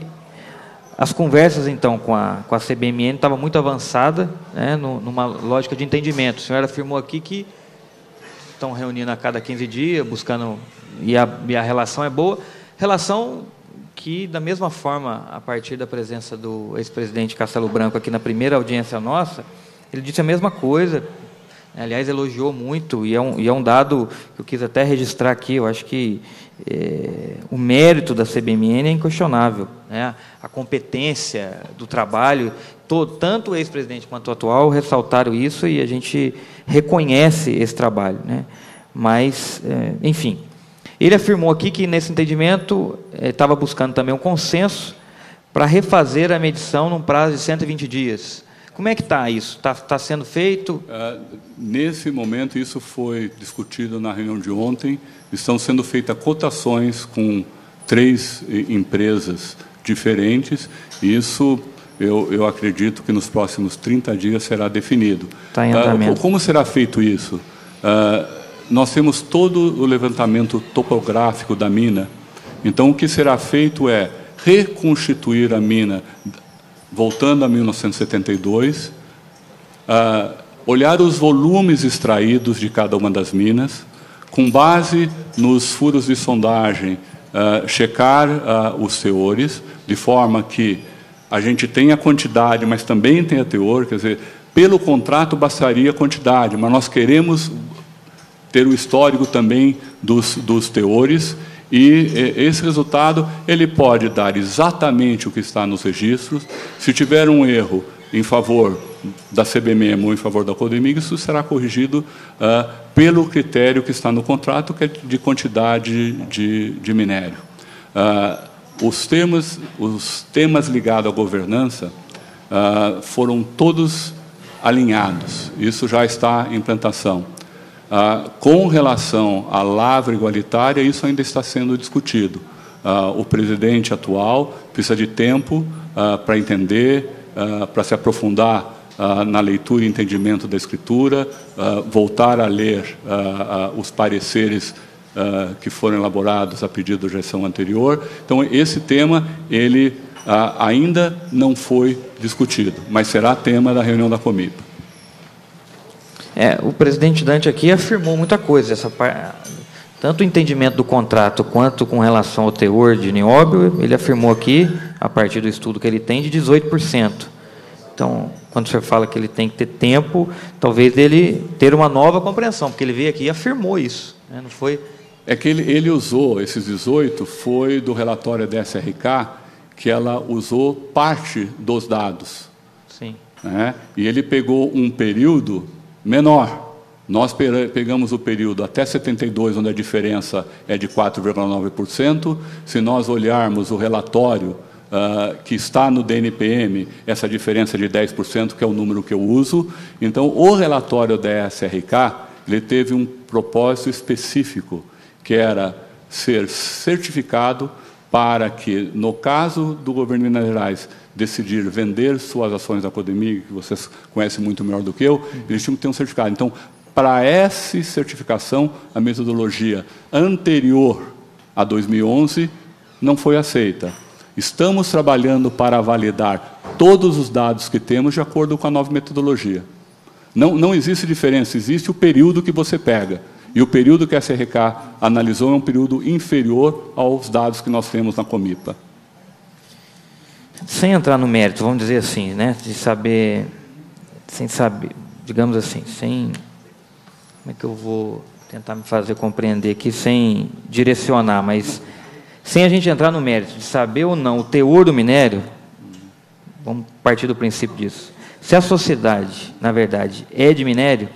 as conversas, então, com a, com a C B M M estavam muito avançadas, né, numa lógica de entendimento. O senhor afirmou aqui que estão reunindo a cada quinze dias, buscando, e a, e a relação é boa, relação que, da mesma forma, a partir da presença do ex-presidente Castelo Branco aqui na primeira audiência nossa, ele disse a mesma coisa, aliás, elogiou muito, e é um, e é um dado que eu quis até registrar aqui. Eu acho que é, o mérito da C B M M é inquestionável, né? A competência do trabalho, todo, tanto o ex-presidente quanto o atual ressaltaram isso, e a gente reconhece esse trabalho, né? Mas, é, enfim, ele afirmou aqui que, nesse entendimento, estava é, buscando também um consenso para refazer a medição num prazo de cento e vinte dias. Como é que está isso? Está tá sendo feito? Uh, nesse momento, isso foi discutido na reunião de ontem. Estão sendo feitas cotações com três empresas diferentes. E isso, eu, eu acredito que nos próximos trinta dias será definido. Está em andamento. Uh, como será feito isso? Uh, nós temos todo o levantamento topográfico da mina. Então, o que será feito é reconstituir a mina, voltando a mil novecentos e setenta e dois, uh, olhar os volumes extraídos de cada uma das minas, com base nos furos de sondagem, uh, checar uh, os teores, de forma que a gente tenha a quantidade, mas também tenha teor. Quer dizer, pelo contrato bastaria a quantidade, mas nós queremos ter o histórico também dos, dos teores. E esse resultado ele pode dar exatamente o que está nos registros. Se tiver um erro em favor da C B M M ou em favor da Codemig, isso será corrigido uh, pelo critério que está no contrato, que é de quantidade de, de minério. Uh, os, temas, os temas ligados à governança uh, foram todos alinhados. Isso já está em implantação. Ah, com relação à lavra igualitária, isso ainda está sendo discutido. Ah, o presidente atual precisa de tempo ah, para entender, ah, para se aprofundar ah, na leitura e entendimento da escritura, ah, voltar a ler ah, ah, os pareceres ah, que foram elaborados a pedido da gestão anterior. Então, esse tema ele ah, ainda não foi discutido, mas será tema da reunião da Comipa. É, o presidente Dante aqui afirmou muita coisa, essa, tanto o entendimento do contrato quanto com relação ao teor de nióbio. Ele afirmou aqui, a partir do estudo que ele tem, de dezoito por cento. Então, quando o senhor fala que ele tem que ter tempo, talvez ele ter uma nova compreensão, porque ele veio aqui e afirmou isso, né? Não foi... É que ele, ele usou, esses dezoito, foi do relatório da S R K, que ela usou parte dos dados. Sim. Né? E ele pegou um período menor. Nós pegamos o período até setenta e dois, onde a diferença é de quatro vírgula nove por cento. Se nós olharmos o relatório uh, que está no D N P M, essa diferença é de dez por cento, que é o número que eu uso. Então, o relatório da S R K, ele teve um propósito específico, que era ser certificado para que, no caso do governo de Minas Gerais, decidir vender suas ações da Codemig, que vocês conhecem muito melhor do que eu, eles tinham que ter um certificado. Então, para essa certificação, a metodologia anterior a dois mil e onze não foi aceita. Estamos trabalhando para validar todos os dados que temos de acordo com a nova metodologia. Não, não existe diferença, existe o período que você pega. E o período que a S R K analisou é um período inferior aos dados que nós temos na Comipa. Sem entrar no mérito, vamos dizer assim, né, de saber, sem saber, digamos assim, sem... Como é que eu vou tentar me fazer compreender aqui, sem direcionar, mas sem a gente entrar no mérito de saber ou não o teor do minério, vamos partir do princípio disso. Se a sociedade, na verdade, é de minério,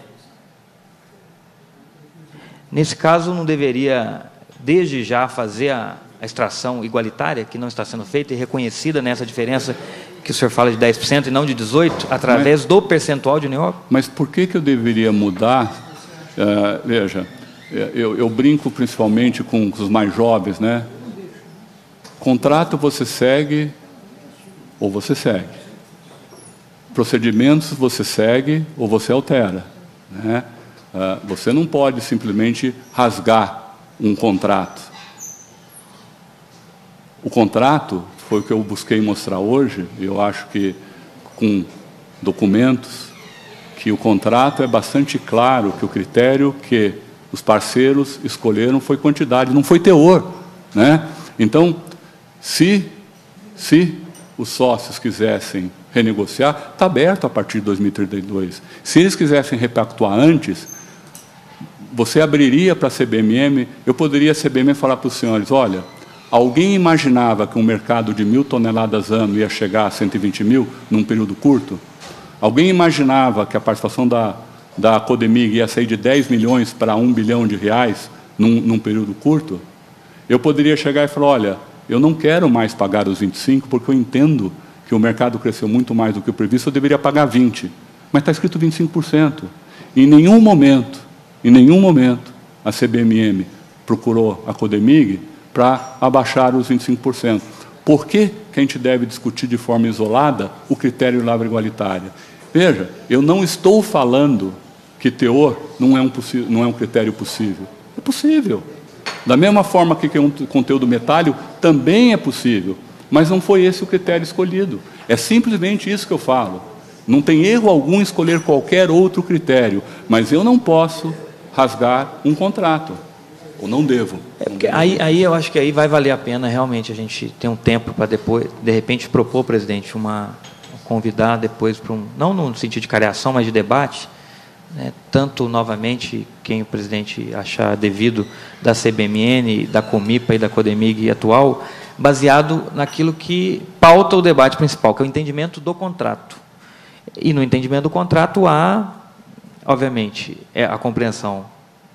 nesse caso não deveria, desde já, fazer a, a extração igualitária, que não está sendo feita, e reconhecida nessa diferença que o senhor fala de dez por cento e não de dezoito por cento, através mas, do percentual de nióbio? Mas por que, que eu deveria mudar? Uh, veja, eu, eu brinco principalmente com os mais jovens, né? Contrato você segue ou você segue. Procedimentos você segue ou você altera, né? Uh, você não pode simplesmente rasgar um contrato. O contrato foi o que eu busquei mostrar hoje, e eu acho que com documentos, que o contrato é bastante claro, que o critério que os parceiros escolheram foi quantidade, não foi teor, né? Então, se, se os sócios quisessem renegociar, está aberto a partir de dois mil e trinta e dois. Se eles quisessem repactuar antes, você abriria para a C B M M, eu poderia a C B M M falar para os senhores, olha, alguém imaginava que um mercado de mil toneladas ano ia chegar a cento e vinte mil num período curto? Alguém imaginava que a participação da, da Codemig ia sair de dez milhões para um bilhão de reais num, num período curto? Eu poderia chegar e falar, olha, eu não quero mais pagar os vinte e cinco, porque eu entendo que o mercado cresceu muito mais do que o previsto, eu deveria pagar vinte. Mas está escrito vinte e cinco por cento. Em nenhum momento, em nenhum momento, a C B M M procurou a Codemig para abaixar os vinte e cinco por cento. Por que que a gente deve discutir de forma isolada o critério de lavra igualitária? Veja, eu não estou falando que teor não é um, não é um critério possível. É possível. Da mesma forma que um conteúdo metálico também é possível, mas não foi esse o critério escolhido. É simplesmente isso que eu falo. Não tem erro algum em escolher qualquer outro critério, mas eu não posso rasgar um contrato. Ou não devo. É porque aí, aí eu acho que aí vai valer a pena realmente a gente ter um tempo para depois, de repente, propor, presidente, uma convidar depois para um, não no sentido de cariação, mas de debate, né, tanto novamente quem o presidente achar devido da C B M N, da Comipa e da Codemig atual, baseado naquilo que pauta o debate principal, que é o entendimento do contrato. E no entendimento do contrato há, obviamente, é a compreensão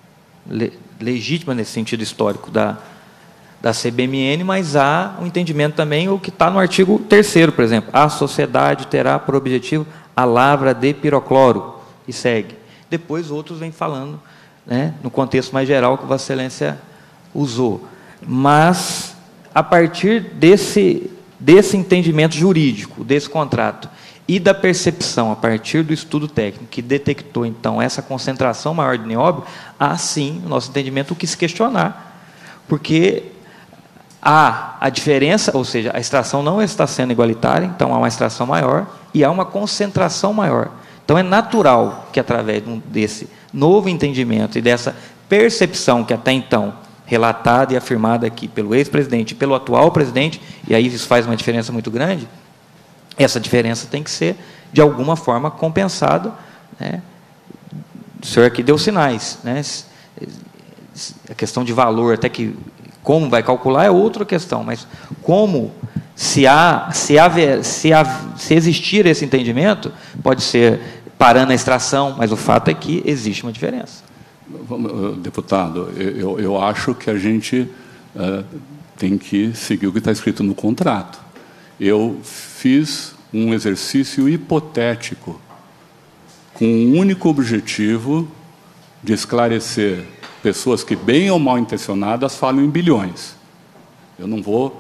le, legítima nesse sentido histórico da, da C B M N, mas há um entendimento também, o que está no artigo terceiro, por exemplo, a sociedade terá por objetivo a lavra de pirocloro, e segue. Depois outros vêm falando, né, no contexto mais geral que Vossa Excelência usou. Mas, a partir desse, desse entendimento jurídico, desse contrato, e da percepção, a partir do estudo técnico, que detectou, então, essa concentração maior de nióbio, há, sim, o nosso entendimento, o que se questionar. Porque há a diferença, ou seja, a extração não está sendo igualitária, então há uma extração maior, e há uma concentração maior. Então, é natural que, através desse novo entendimento e dessa percepção que até então, relatada e afirmada aqui pelo ex-presidente e pelo atual presidente, e aí isso faz uma diferença muito grande, essa diferença tem que ser de alguma forma, compensado, né? O senhor aqui deu sinais, né? A questão de valor, até que como vai calcular é outra questão, mas como, se, há, se, haver, se, há, se existir esse entendimento, pode ser parando a extração, mas o fato é que existe uma diferença. Deputado, eu, eu acho que a gente uh, tem que seguir o que está escrito no contrato. Eu fiz um exercício hipotético com um único objetivo de esclarecer pessoas que, bem ou mal intencionadas, falam em bilhões. Eu não vou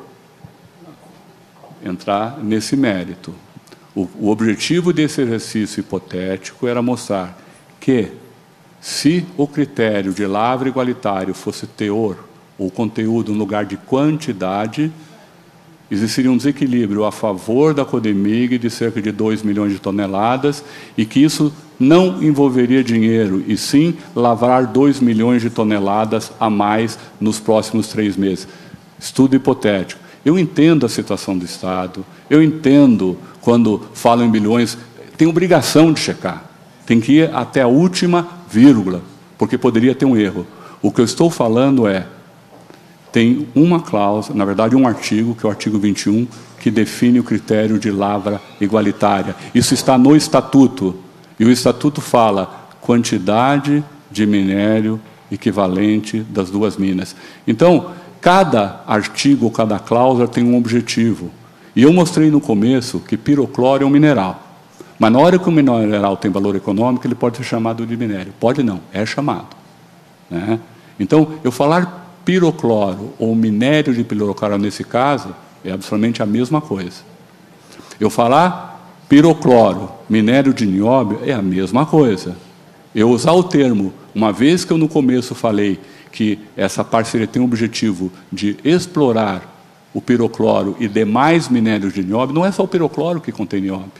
entrar nesse mérito. O, o objetivo desse exercício hipotético era mostrar que, se o critério de lavra igualitário fosse teor ou conteúdo no lugar de quantidade, existiria um desequilíbrio a favor da Codemig de cerca de dois milhões de toneladas e que isso não envolveria dinheiro, e sim lavrar dois milhões de toneladas a mais nos próximos três meses. Estudo hipotético. Eu entendo a situação do Estado, eu entendo quando falam em bilhões, tem obrigação de checar, tem que ir até a última vírgula, porque poderia ter um erro. O que eu estou falando é, tem uma cláusula, na verdade um artigo, que é o artigo vinte e um, que define o critério de lavra igualitária. Isso está no Estatuto, e o Estatuto fala quantidade de minério equivalente das duas minas. Então, cada artigo, cada cláusula tem um objetivo. E eu mostrei no começo que pirocloro é um mineral. Mas na hora que o mineral tem valor econômico, ele pode ser chamado de minério. Pode não, é chamado, né? Então, eu falar pirocloro ou minério de pirocloro nesse caso é absolutamente a mesma coisa. Eu falar pirocloro, minério de nióbio, é a mesma coisa. Eu usar o termo, uma vez que eu no começo falei que essa parceria tem o objetivo de explorar o pirocloro e demais minérios de nióbio, não é só o pirocloro que contém nióbio.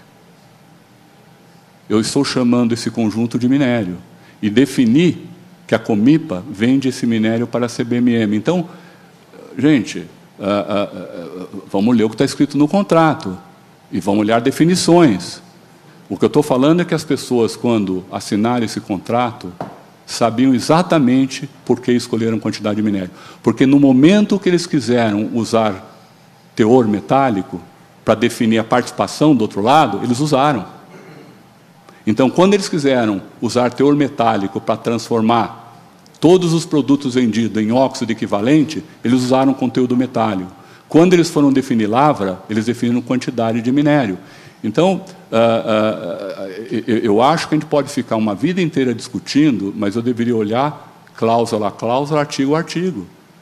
Eu estou chamando esse conjunto de minério e defini que a Comipa vende esse minério para a C B M M. Então, gente, uh, uh, uh, vamos ler o que está escrito no contrato e vamos olhar definições. O que eu estou falando é que as pessoas, quando assinaram esse contrato, sabiam exatamente por que escolheram quantidade de minério. Porque no momento que eles quiseram usar teor metálico para definir a participação do outro lado, eles usaram. Então, quando eles quiseram usar teor metálico para transformar todos os produtos vendidos em óxido equivalente, eles usaram conteúdo metálico. Quando eles foram definir lavra, eles definiram quantidade de minério. Então, uh, uh, eu acho que a gente pode ficar uma vida inteira discutindo, mas eu deveria olhar cláusula a cláusula, artigo a artigo.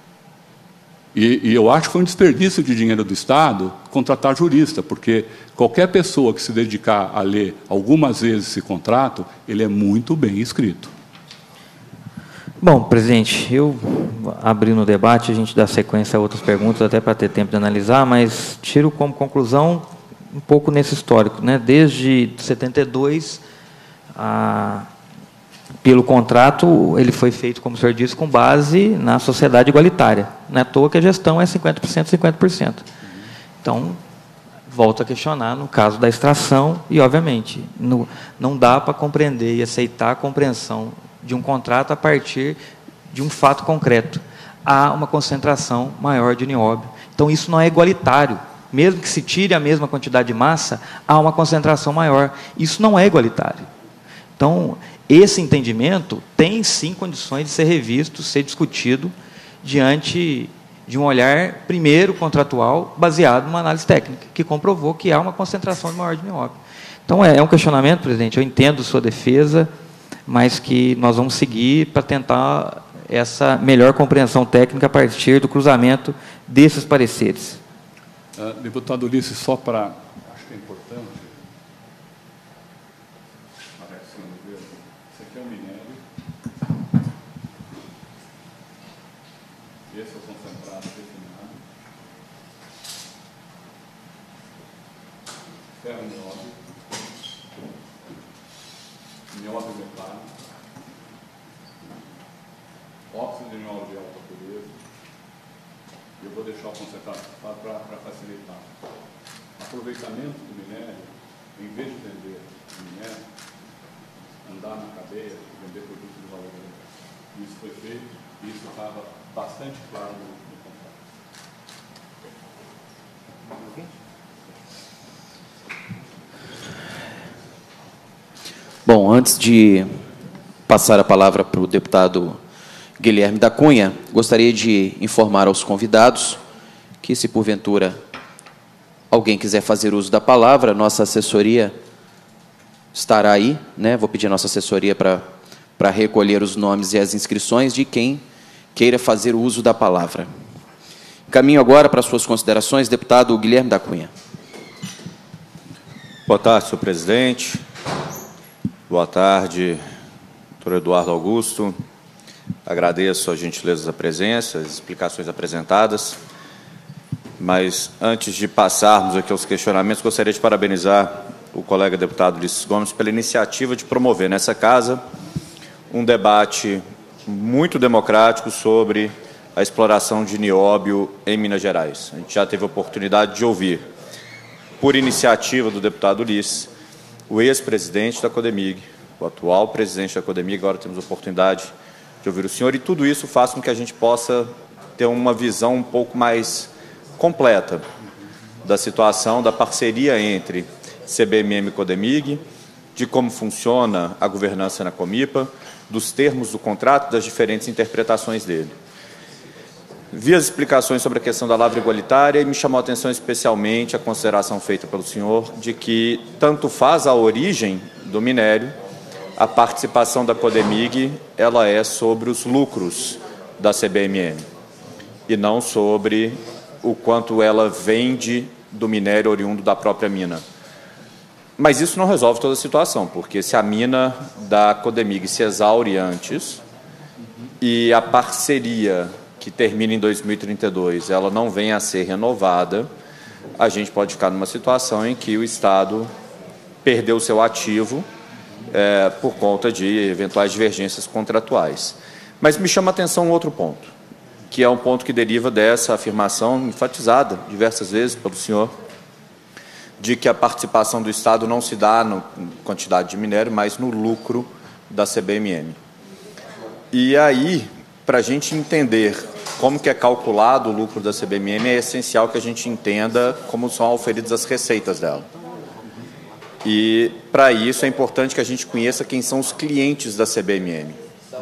E, e eu acho que foi um desperdício de dinheiro do Estado contratar jurista, porque qualquer pessoa que se dedicar a ler algumas vezes esse contrato, ele é muito bem escrito. Bom, presidente, eu abri no debate, a gente dá sequência a outras perguntas, até para ter tempo de analisar, mas tiro como conclusão um pouco nesse histórico, né? Desde setenta e dois, a, pelo contrato, ele foi feito, como o senhor disse, com base na sociedade igualitária. Não é à toa que a gestão é cinquenta por cento, cinquenta por cento. Então, volto a questionar no caso da extração, e, obviamente, no, não dá para compreender e aceitar a compreensão de um contrato a partir de um fato concreto. Há uma concentração maior de nióbio. Então, isso não é igualitário. Mesmo que se tire a mesma quantidade de massa, há uma concentração maior. Isso não é igualitário. Então, esse entendimento tem, sim, condições de ser revisto, ser discutido, diante de um olhar, primeiro, contratual, baseado numa análise técnica, que comprovou que há uma concentração maior de nióbio. Então, é um questionamento, presidente, eu entendo sua defesa, mas que nós vamos seguir para tentar essa melhor compreensão técnica a partir do cruzamento desses pareceres. Uh, deputado Ulisses, só para... Acho que é importante... Esse aqui é o minério. Esse é o concentrado refinado. Ferro nióbio. Nióbio metálico. Óxido de nióbio de alta pureza. Eu vou deixar o concentrado para facilitar. Aproveitamento do minério em vez de vender minério, andar na cadeia e vender produtos de valor agregado. Isso foi feito e isso estava bastante claro no, no contrato. Bom, antes de passar a palavra para o deputado Guilherme da Cunha, gostaria de informar aos convidados que, se porventura alguém quiser fazer uso da palavra, nossa assessoria estará aí, né? Vou pedir a nossa assessoria para, para recolher os nomes e as inscrições de quem queira fazer uso da palavra. Caminho agora para as suas considerações, deputado Guilherme da Cunha. Boa tarde, senhor presidente. Boa tarde, doutor Eduardo Augusto. Agradeço a gentileza da presença, as explicações apresentadas. Mas, antes de passarmos aqui aos questionamentos, gostaria de parabenizar o colega deputado Ulisses Gomes pela iniciativa de promover nessa casa um debate muito democrático sobre a exploração de nióbio em Minas Gerais. A gente já teve a oportunidade de ouvir, por iniciativa do deputado Ulisses, o ex-presidente da Codemig, o atual presidente da Codemig, agora temos a oportunidade de ouvir o senhor, e tudo isso faz com que a gente possa ter uma visão um pouco mais completa da situação, da parceria entre C B M M e Codemig, de como funciona a governança na Comipa, dos termos do contrato, das diferentes interpretações dele. Vi as explicações sobre a questão da lavra igualitária e me chamou a atenção especialmente a consideração feita pelo senhor de que tanto faz a origem do minério, a participação da Codemig ela é sobre os lucros da C B M M e não sobre o quanto ela vende do minério oriundo da própria mina. Mas isso não resolve toda a situação, porque se a mina da Codemig se exaure antes e a parceria que termina em dois mil e trinta e dois, ela não vem a ser renovada, a gente pode ficar numa situação em que o Estado perdeu o seu ativo é, por conta de eventuais divergências contratuais. Mas me chama a atenção um outro ponto, que é um ponto que deriva dessa afirmação enfatizada diversas vezes pelo senhor, de que a participação do Estado não se dá na quantidade de minério, mas no lucro da C B M M. E aí, para a gente entender como que é calculado o lucro da C B M M, é essencial que a gente entenda como são auferidas as receitas dela. E, para isso, é importante que a gente conheça quem são os clientes da C B M M.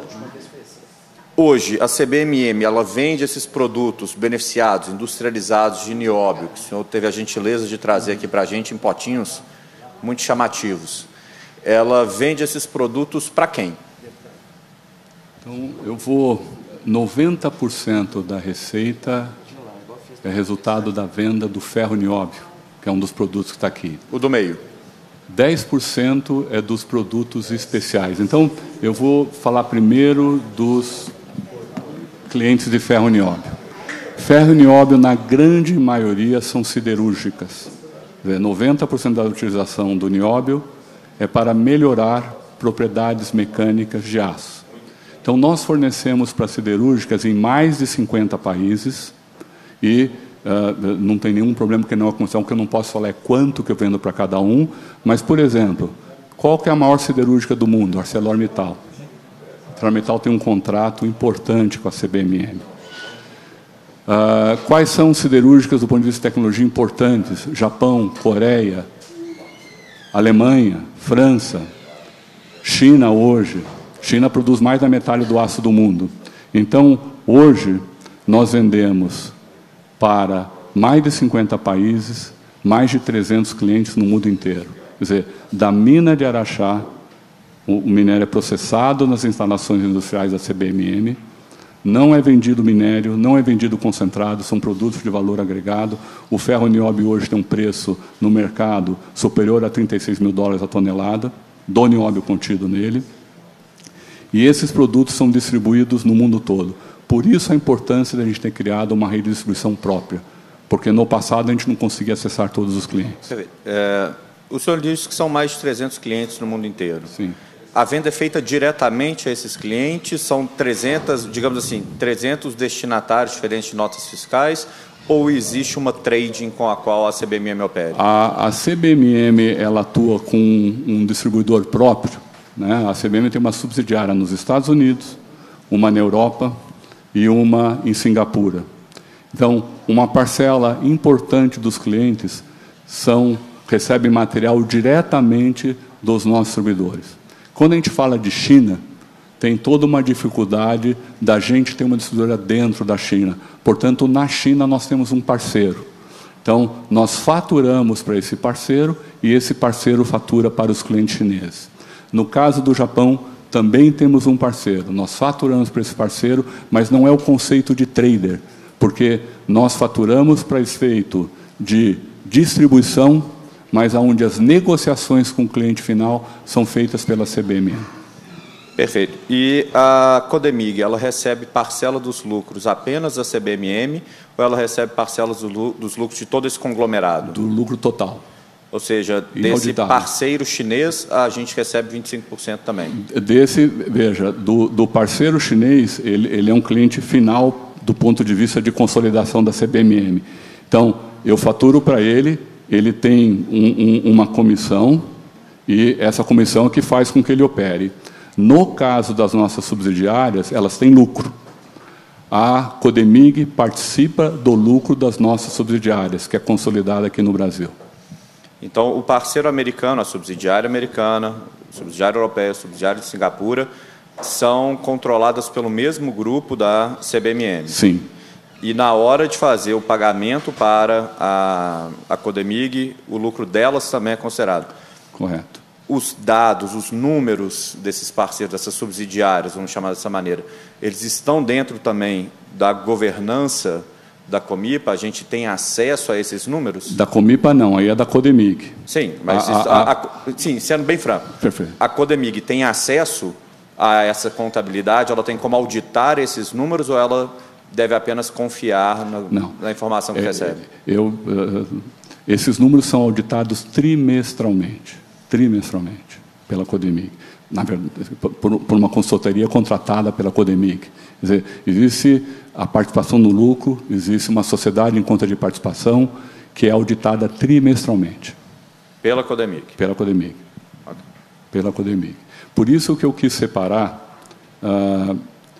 Hoje, a C B M M ela vende esses produtos beneficiados, industrializados de nióbio, que o senhor teve a gentileza de trazer aqui para a gente em potinhos muito chamativos. Ela vende esses produtos para quem? Então, eu vou... noventa por cento da receita é resultado da venda do ferro nióbio, que é um dos produtos que está aqui. O do meio. dez por cento é dos produtos especiais. Então, eu vou falar primeiro dos clientes de ferro nióbio. Ferro nióbio, na grande maioria, são siderúrgicas. Quer dizer, noventa por cento da utilização do nióbio é para melhorar propriedades mecânicas de aço. Então, nós fornecemos para siderúrgicas em mais de cinquenta países e uh, não tem nenhum problema, porque não é uma que eu não posso falar é quanto que eu vendo para cada um, mas, por exemplo, qual que é a maior siderúrgica do mundo? ArcelorMittal. A ArcelorMittal tem um contrato importante com a C B M M. Uh, quais são siderúrgicas do ponto de vista de tecnologia importantes? Japão, Coreia, Alemanha, França, China hoje. China produz mais da metade do aço do mundo. Então, hoje, nós vendemos para mais de cinquenta países, mais de trezentos clientes no mundo inteiro. Quer dizer, da mina de Araxá, o minério é processado nas instalações industriais da C B M M, não é vendido minério, não é vendido concentrado, são produtos de valor agregado. O ferro nióbio hoje tem um preço no mercado superior a trinta e seis mil dólares a tonelada, do nióbio contido nele. E esses produtos são distribuídos no mundo todo. Por isso a importância de a gente ter criado uma rede de distribuição própria, porque no passado a gente não conseguia acessar todos os clientes. É, o senhor disse que são mais de trezentos clientes no mundo inteiro. Sim. a venda é feita diretamente a esses clientes? São trezentos, digamos assim, trezentos destinatários diferentes de notas fiscais? Ou existe uma trading com a qual a C B M M opera? A, a C B M M ela atua com um distribuidor próprio, né? A C B M M tem uma subsidiária nos Estados Unidos, uma na Europa e uma em Singapura. Então, uma parcela importante dos clientes são, recebem material diretamente dos nossos distribuidores. Quando a gente fala de China, tem toda uma dificuldade da gente ter uma distribuidora dentro da China. Portanto, na China nós temos um parceiro. Então, nós faturamos para esse parceiro e esse parceiro fatura para os clientes chineses. No caso do Japão, também temos um parceiro. Nós faturamos para esse parceiro, mas não é o conceito de trader, porque nós faturamos para efeito de distribuição, mas onde as negociações com o cliente final são feitas pela C B M M. Perfeito. E a Codemig, ela recebe parcela dos lucros apenas da C B M M ou ela recebe parcelas dos lucros de todo esse conglomerado? Do lucro total. Ou seja, desse parceiro chinês, a gente recebe vinte e cinco por cento também. Desse, veja, do, do parceiro chinês, ele, ele é um cliente final do ponto de vista de consolidação da C B M M. Então, eu faturo para ele, ele tem um, um, uma comissão e essa comissão é que faz com que ele opere. No caso das nossas subsidiárias, elas têm lucro. A Codemig participa do lucro das nossas subsidiárias, que é consolidada aqui no Brasil. Então, o parceiro americano, a subsidiária americana, a subsidiária europeia, a subsidiária de Singapura, são controladas pelo mesmo grupo da C B M M. Sim. E na hora de fazer o pagamento para a, a Codemig, o lucro delas também é considerado. Correto. Os dados, os números desses parceiros, dessas subsidiárias, vamos chamar dessa maneira, eles estão dentro também da governança da Comipa? A gente tem acesso a esses números? Da Comipa não, aí é da Codemig. Sim, mas a, isso, a, a, a, sim, sendo bem franco. Perfeito. A Codemig tem acesso a essa contabilidade? Ela tem como auditar esses números ou ela deve apenas confiar na, não. na informação que é, recebe? Eu, uh, esses números são auditados trimestralmente. trimestralmente, pela Codemig, na verdade, por, por uma consultoria contratada pela Codemig. Quer dizer, existe a participação no lucro, existe uma sociedade em conta de participação que é auditada trimestralmente. Pela Codemig? Pela Codemig. Okay. Pela Codemig. Por isso que eu quis separar... Uh,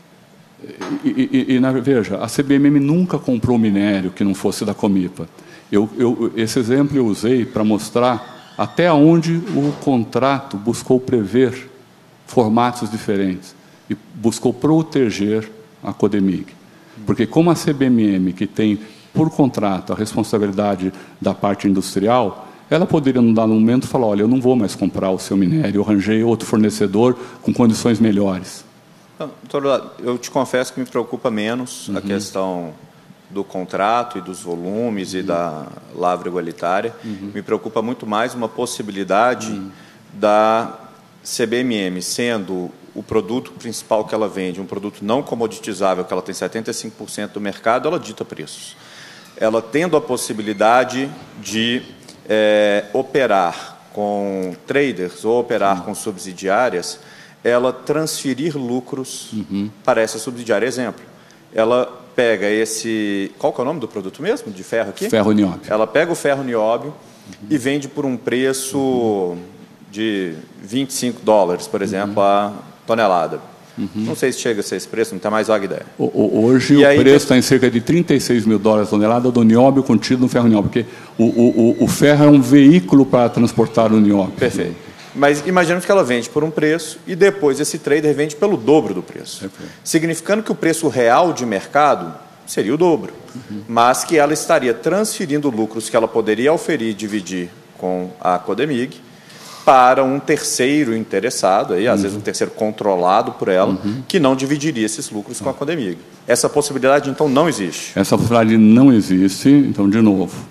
e, e, e, na, veja, a C B M M nunca comprou minério que não fosse da Comipa. Eu, eu, esse exemplo eu usei para mostrar até onde o contrato buscou prever formatos diferentes e buscou proteger a Codemig. Porque como a C B M M, que tem por contrato a responsabilidade da parte industrial, ela poderia, num dado momento, falar, olha, eu não vou mais comprar o seu minério, eu arranjei outro fornecedor com condições melhores. Não, doutor, eu te confesso que me preocupa menos uhum. a questão do contrato e dos volumes uhum. e da lavra igualitária. Uhum. Me preocupa muito mais uma possibilidade uhum. da C B M M, sendo o produto principal que ela vende, um produto não comoditizável, que ela tem setenta e cinco por cento do mercado, ela dita preços. Ela tendo a possibilidade de é, operar com traders ou operar uhum. com subsidiárias, ela transferir lucros uhum. para essa subsidiária. Exemplo, ela pega esse... Qual que é o nome do produto mesmo, de ferro aqui? Ferro nióbio. Ela pega o ferro nióbio uhum. e vende por um preço uhum. de vinte e cinco dólares, por exemplo, uhum. a tonelada. Uhum. Não sei se chega a ser esse preço, não tem mais vaga ideia. O, o, hoje e o aí, preço está em cerca de trinta e seis mil dólares a tonelada do nióbio contido no ferro nióbio, porque o, o, o ferro é um veículo para transportar o nióbio. Perfeito. Mas imaginemos que ela vende por um preço e depois esse trader vende pelo dobro do preço. Okay. Significando que o preço real de mercado seria o dobro, uhum. mas que ela estaria transferindo lucros que ela poderia oferir e dividir com a Codemig para um terceiro interessado, aí, às uhum. vezes um terceiro controlado por ela, uhum. que não dividiria esses lucros uhum. com a Codemig. Essa possibilidade, então, não existe? Essa possibilidade não existe, então, de novo.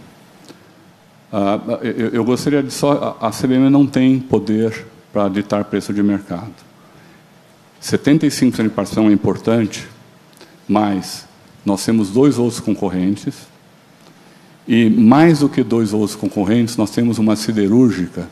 Uh, eu, eu gostaria de só... A C B M não tem poder para ditar preço de mercado. setenta e cinco por cento de participação é importante, mas nós temos dois outros concorrentes e, mais do que dois outros concorrentes, nós temos uma siderúrgica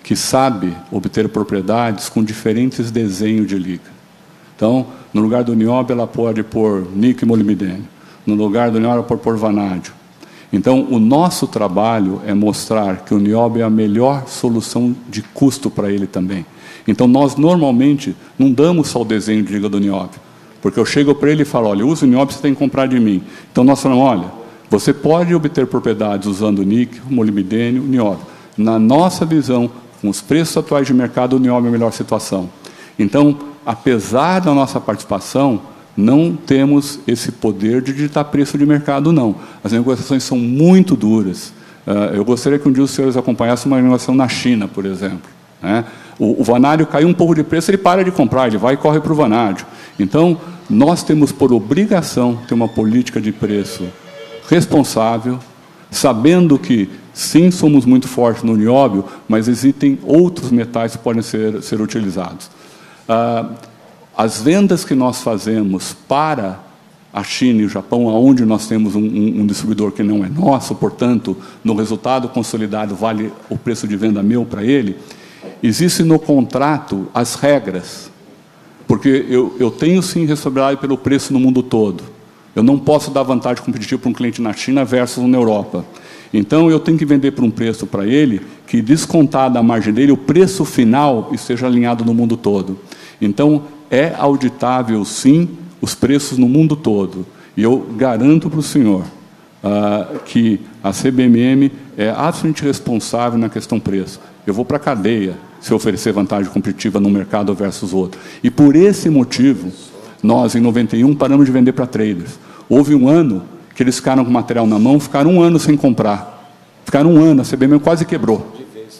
que sabe obter propriedades com diferentes desenhos de liga. Então, no lugar do nióbio, ela pode pôr níquel e molibdênio. No lugar do nióbio, ela pode pôr vanádio. Então, o nosso trabalho é mostrar que o nióbio é a melhor solução de custo para ele também. Então, nós normalmente não damos só o desenho de liga do nióbio, porque eu chego para ele e falo, olha, usa o nióbio, você tem que comprar de mim. Então, nós falamos, olha, você pode obter propriedades usando níquel, molibdênio, nióbio. Na nossa visão, com os preços atuais de mercado, o nióbio é a melhor situação. Então, apesar da nossa participação, não temos esse poder de ditar preço de mercado, não. As negociações são muito duras. Uh, eu gostaria que um dia os senhores acompanhassem uma negociação na China, por exemplo. Né? O, o vanádio caiu um pouco de preço, ele para de comprar, ele vai e corre para o vanádio. Então, nós temos por obrigação ter uma política de preço responsável, sabendo que, sim, somos muito fortes no nióbio, mas existem outros metais que podem ser, ser utilizados. Uh, as vendas que nós fazemos para a China e o Japão, onde nós temos um, um, um distribuidor que não é nosso, portanto, no resultado consolidado vale o preço de venda meu para ele, existe no contrato as regras, porque eu, eu tenho, sim, responsabilidade pelo preço no mundo todo. Eu não posso dar vantagem competitiva para um cliente na China versus na Europa. Então, eu tenho que vender por um preço para ele que, descontada a margem dele, o preço final esteja alinhado no mundo todo. Então, é auditável, sim, os preços no mundo todo. E eu garanto para o senhor uh, que a C B M M é absolutamente responsável na questão preço. Eu vou para a cadeia se oferecer vantagem competitiva num mercado versus outro. E, por esse motivo, nós, em noventa e um, paramos de vender para traders. Houve um ano que eles ficaram com material na mão, ficaram um ano sem comprar. Ficaram um ano, a C B M M quase quebrou.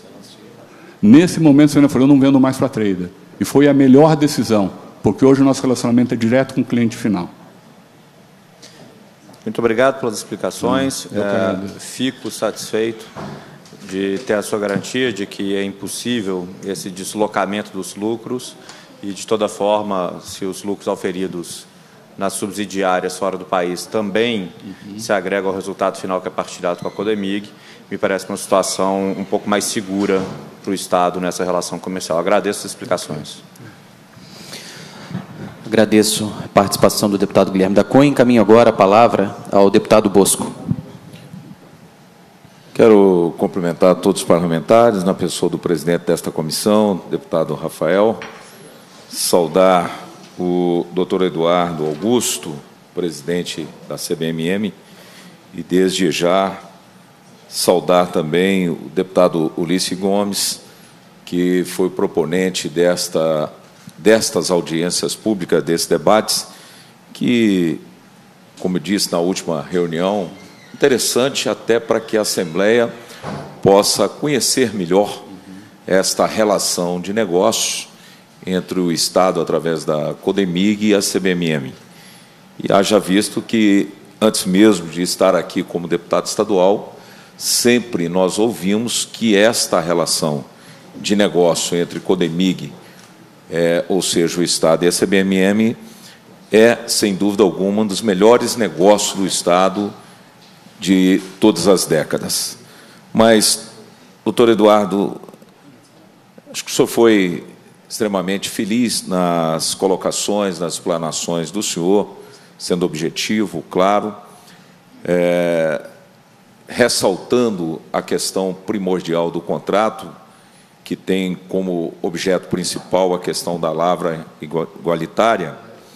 Nesse momento, o senhor falou, eu não vendo mais para trader. E foi a melhor decisão, porque hoje o nosso relacionamento é direto com o cliente final. Muito obrigado pelas explicações. Hum, é, fico satisfeito de ter a sua garantia de que é impossível esse deslocamento dos lucros e, de toda forma, se os lucros auferidos nas subsidiárias fora do país também uhum. se agregam ao resultado final que é partilhado com a Codemig, me parece uma situação um pouco mais segura para o Estado nessa relação comercial. Agradeço as explicações. Agradeço a participação do deputado Guilherme da Cunha. Encaminho agora a palavra ao deputado Bosco. Quero cumprimentar todos os parlamentares, na pessoa do presidente desta comissão, deputado Rafael, saudar o doutor Eduardo Augusto, presidente da C B M M, e desde já saudar também o deputado Ulisses Gomes, que foi proponente desta, destas audiências públicas, desses debates, que, como disse na última reunião, interessante até para que a Assembleia possa conhecer melhor esta relação de negócios entre o Estado, através da Codemig, e a C B M M. E haja visto que, antes mesmo de estar aqui como deputado estadual, sempre nós ouvimos que esta relação de negócio entre Codemig, é, ou seja, o Estado e a C B M M, é, sem dúvida alguma, um dos melhores negócios do Estado de todas as décadas. Mas, doutor Eduardo, acho que o senhor foi extremamente feliz nas colocações, nas explanações do senhor, sendo objetivo, claro, é, ressaltando a questão primordial do contrato, que tem como objeto principal a questão da lavra igualitária.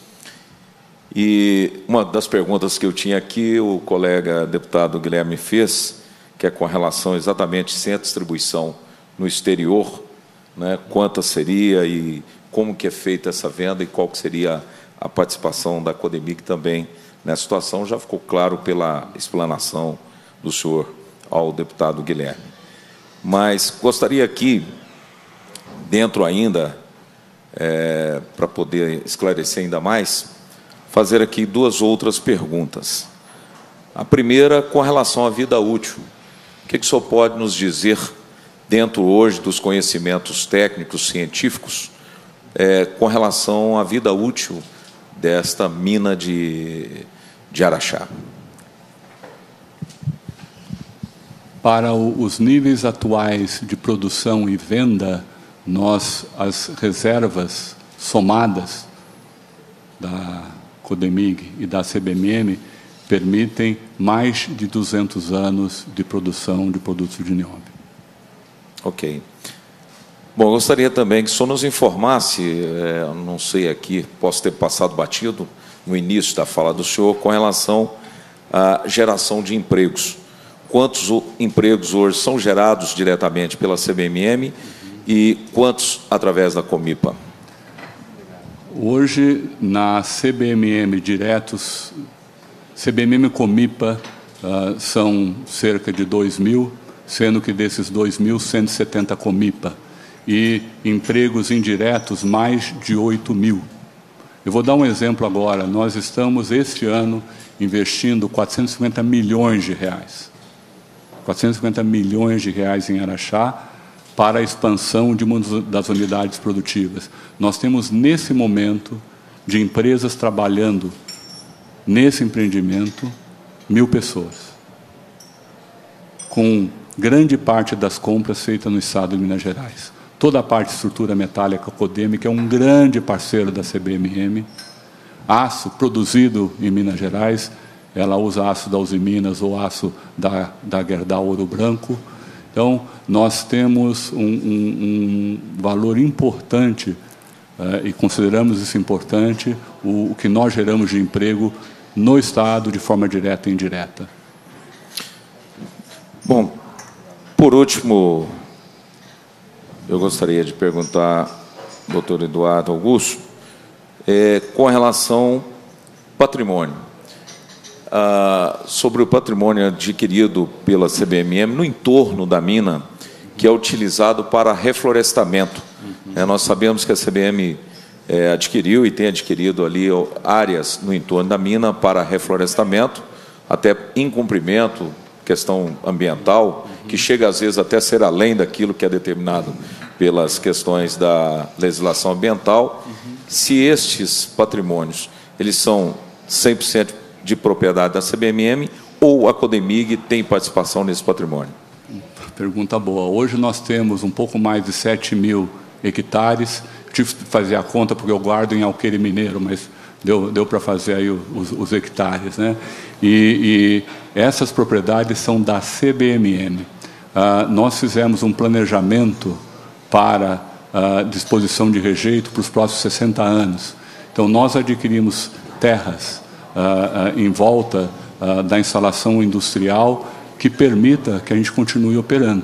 E uma das perguntas que eu tinha aqui, o colega deputado Guilherme fez, que é com relação exatamente sem a distribuição no exterior, né, quanta seria e como que é feita essa venda e qual que seria a participação da Codemig também nessa situação, já ficou claro pela explanação do senhor ao deputado Guilherme. Mas gostaria aqui, dentro ainda, é, para poder esclarecer ainda mais, fazer aqui duas outras perguntas. A primeira, com relação à vida útil. O que, que o senhor pode nos dizer, dentro hoje dos conhecimentos técnicos, científicos, é, com relação à vida útil desta mina de, de Araxá? para o, os níveis atuais de produção e venda, nós, as reservas somadas da Codemig e da C B M M permitem mais de duzentos anos de produção de produtos de nióbio. Ok. Bom, eu gostaria também que o senhor nos informasse, é, não sei aqui, posso ter passado batido no início da fala do senhor, com relação à geração de empregos. Quantos empregos hoje são gerados diretamente pela C B M M e quantos através da Comipa? Hoje, na C B M M diretos, C B M M e Comipa uh, são cerca de dois mil, sendo que desses dois mil, cento e setenta Comipa. E empregos indiretos, mais de oito mil. Eu vou dar um exemplo agora. Nós estamos, este ano, investindo quatrocentos e cinquenta milhões de reais. quatrocentos e cinquenta milhões de reais em Araxá para a expansão de uma das unidades produtivas. Nós temos, nesse momento, de empresas trabalhando nesse empreendimento, mil pessoas, com grande parte das compras feitas no estado de Minas Gerais. Toda a parte de estrutura metálica Codemig é um grande parceiro da C B M M. Aço produzido em Minas Gerais, ela usa aço da Uzi Minas ou aço da, da Gerdau Ouro Branco. Então, nós temos um, um, um valor importante, eh, e consideramos isso importante, o, o que nós geramos de emprego no Estado, de forma direta e indireta. Bom, por último, eu gostaria de perguntar ao doutor Eduardo Augusto, é, com relação ao patrimônio. Ah, sobre o patrimônio adquirido pela C B M M no entorno da mina, que é utilizado para reflorestamento. Uhum. É, nós sabemos que a C B M é, adquiriu e tem adquirido ali áreas no entorno da mina para reflorestamento, até em cumprimento, questão ambiental, uhum. que chega às vezes até a ser além daquilo que é determinado pelas questões da legislação ambiental. Uhum. Se estes patrimônios eles são cem por cento de propriedade da C B M M ou a Codemig tem participação nesse patrimônio? Pergunta boa. Hoje nós temos um pouco mais de sete mil hectares. Eu tive que fazer a conta porque eu guardo em Alqueire Mineiro, mas deu, deu para fazer aí os, os hectares, né? E, e essas propriedades são da C B M M. Ah, nós fizemos um planejamento para a disposição de rejeito para os próximos sessenta anos. Então, nós adquirimos terras Uh, uh, em volta uh, da instalação industrial que permita que a gente continue operando.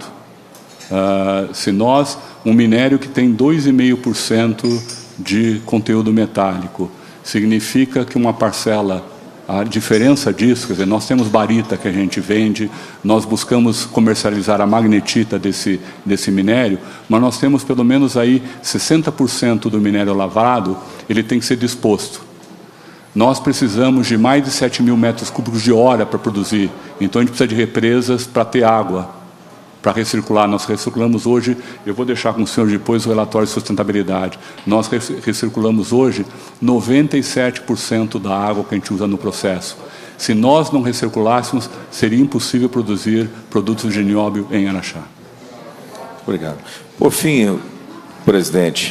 Uh, se nós, um minério que tem dois vírgula cinco por cento de conteúdo metálico, significa que uma parcela, a diferença disso, quer dizer, nós temos barita que a gente vende, nós buscamos comercializar a magnetita desse, desse minério, mas nós temos pelo menos aí sessenta por cento do minério lavrado, ele tem que ser disposto. Nós precisamos de mais de sete mil metros cúbicos de hora para produzir. Então, a gente precisa de represas para ter água, para recircular. Nós recirculamos hoje, eu vou deixar com o senhor depois o relatório de sustentabilidade. Nós recirculamos hoje noventa e sete por cento da água que a gente usa no processo. Se nós não recirculássemos, seria impossível produzir produtos de nióbio em Araxá. Obrigado. Por fim, presidente,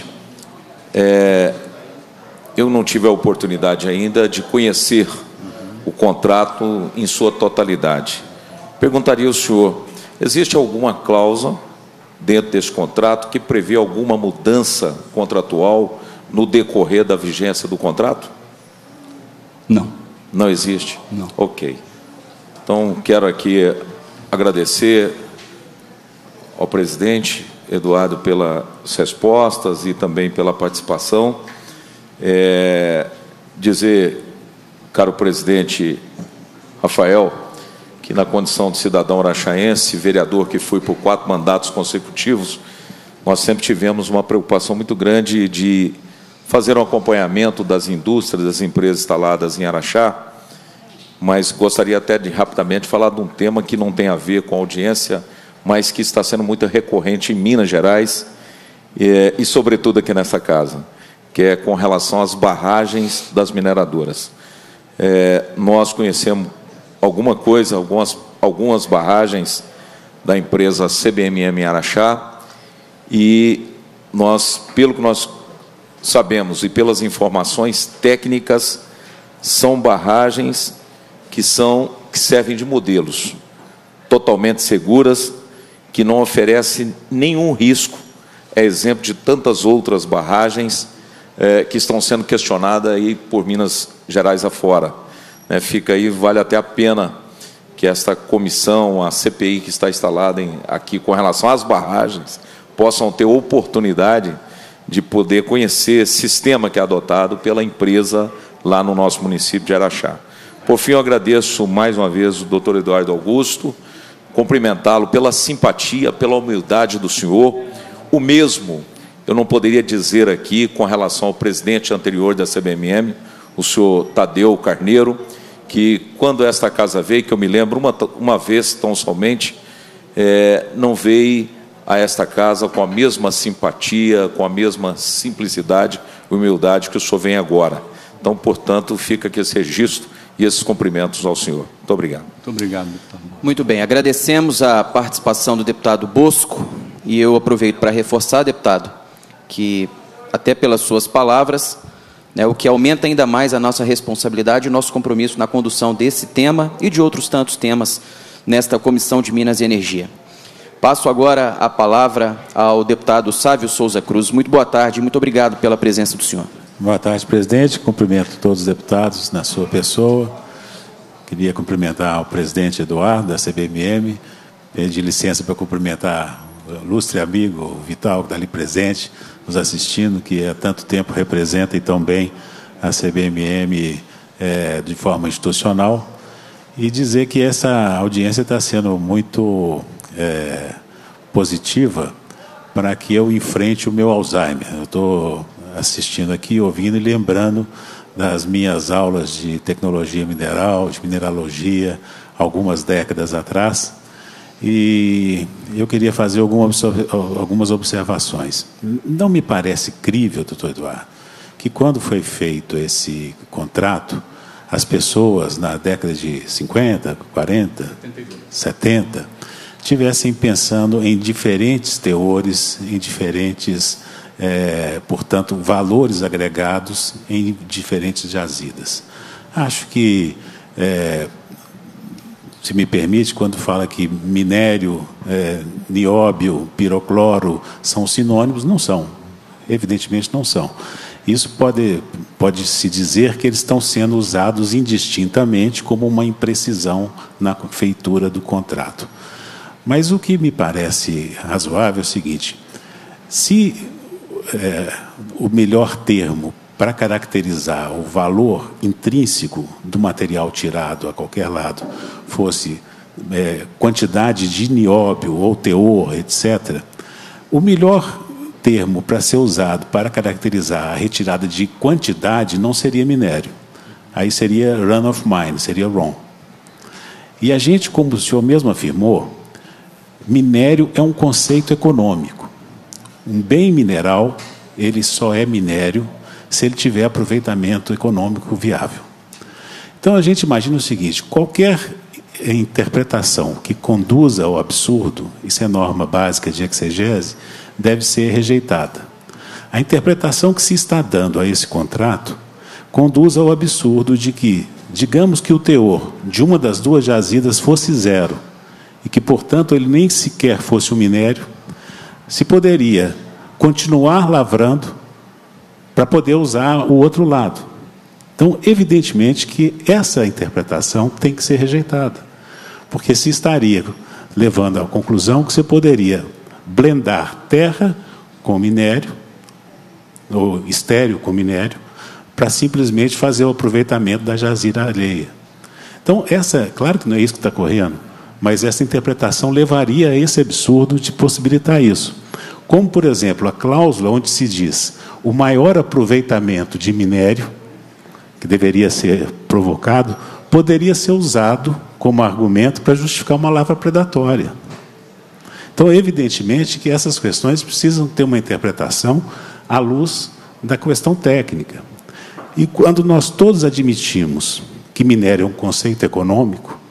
é... eu não tive a oportunidade ainda de conhecer o contrato em sua totalidade. Perguntaria ao senhor, existe alguma cláusula dentro desse contrato que prevê alguma mudança contratual no decorrer da vigência do contrato? Não. Não existe? Não. Ok. Então, quero aqui agradecer ao presidente Eduardo pelas respostas e também pela participação. É, dizer, caro presidente Rafael, que na condição de cidadão araxaense, vereador que fui por quatro mandatos consecutivos, nós sempre tivemos uma preocupação muito grande de fazer um acompanhamento das indústrias, das empresas instaladas em Araxá, mas gostaria até de rapidamente falar de um tema que não tem a ver com a audiência, mas que está sendo muito recorrente em Minas Gerais e, e sobretudo aqui nessa casa, que é com relação às barragens das mineradoras. É, nós conhecemos alguma coisa, algumas, algumas barragens da empresa C B M M em Araxá, e nós, pelo que nós sabemos e pelas informações técnicas, são barragens que, são, que servem de modelos, totalmente seguras, que não oferecem nenhum risco, é exemplo de tantas outras barragens é, que estão sendo questionadas aí por Minas Gerais afora. É, fica aí, vale até a pena que esta comissão, a C P I que está instalada em, aqui com relação às barragens, possam ter oportunidade de poder conhecer esse sistema que é adotado pela empresa lá no nosso município de Araxá. Por fim, eu agradeço mais uma vez o doutor Eduardo Augusto, cumprimentá-lo pela simpatia, pela humildade do senhor. O mesmo eu não poderia dizer aqui com relação ao presidente anterior da C B M M, o senhor Tadeu Carneiro, que quando esta casa veio, que eu me lembro uma, uma vez tão somente, é, não veio a esta casa com a mesma simpatia, com a mesma simplicidade e humildade que o senhor vem agora. Então, portanto, fica aqui esse registro e esses cumprimentos ao senhor. Muito obrigado. Muito obrigado, deputado. Muito bem, agradecemos a participação do deputado Bosco, e eu aproveito para reforçar, deputado, que até pelas suas palavras, né, o que aumenta ainda mais a nossa responsabilidade e o nosso compromisso na condução desse tema e de outros tantos temas nesta Comissão de Minas e Energia. Passo agora a palavra ao deputado Sávio Souza Cruz. Muito boa tarde, muito obrigado pela presença do senhor. Boa tarde, presidente. Cumprimento todos os deputados na sua pessoa. Queria cumprimentar o presidente Eduardo, da C B M M, pedir licença para cumprimentar o ilustre amigo o Vital, que está ali presente, nos assistindo, que há tanto tempo representa e tão bem a C B M M é, de forma institucional, e dizer que essa audiência está sendo muito é, positiva para que eu enfrente o meu Alzheimer. Eu estou assistindo aqui, ouvindo e lembrando das minhas aulas de tecnologia mineral, de mineralogia, algumas décadas atrás, e eu queria fazer algumas observações. Não me parece crível, doutor Eduardo, que quando foi feito esse contrato, as pessoas na década de cinquenta, quarenta, setenta, estivessem pensando em diferentes teores, em diferentes, é, portanto, valores agregados em diferentes jazidas. Acho que, é, se me permite, quando fala que minério, é, nióbio, pirocloro são sinônimos, não são. Evidentemente não são. Isso pode, pode-se dizer que eles estão sendo usados indistintamente como uma imprecisão na feitura do contrato. Mas o que me parece razoável é o seguinte: se é, o melhor termo para caracterizar o valor intrínseco do material tirado a qualquer lado fosse é, quantidade de nióbio ou teor, etcétera, o melhor termo para ser usado para caracterizar a retirada de quantidade não seria minério. Aí seria run of mine, seria R O M. E a gente, como o senhor mesmo afirmou, minério é um conceito econômico. Um bem mineral, ele só é minério se ele tiver aproveitamento econômico viável. Então, a gente imagina o seguinte: qualquer interpretação que conduza ao absurdo, isso é norma básica de exegese, deve ser rejeitada. A interpretação que se está dando a esse contrato conduz ao absurdo de que, digamos que o teor de uma das duas jazidas fosse zero, e que, portanto, ele nem sequer fosse um minério, se poderia continuar lavrando para poder usar o outro lado. Então, evidentemente que essa interpretação tem que ser rejeitada, porque se estaria levando à conclusão que você poderia blendar terra com minério, ou estéreo com minério, para simplesmente fazer o aproveitamento da jazida alheia. Então, essa, claro que não é isso que está correndo, mas essa interpretação levaria a esse absurdo de possibilitar isso. Como, por exemplo, a cláusula onde se diz o maior aproveitamento de minério, que deveria ser provocado, poderia ser usado como argumento para justificar uma lavra predatória. Então, evidentemente que essas questões precisam ter uma interpretação à luz da questão técnica. E quando nós todos admitimos que minério é um conceito econômico,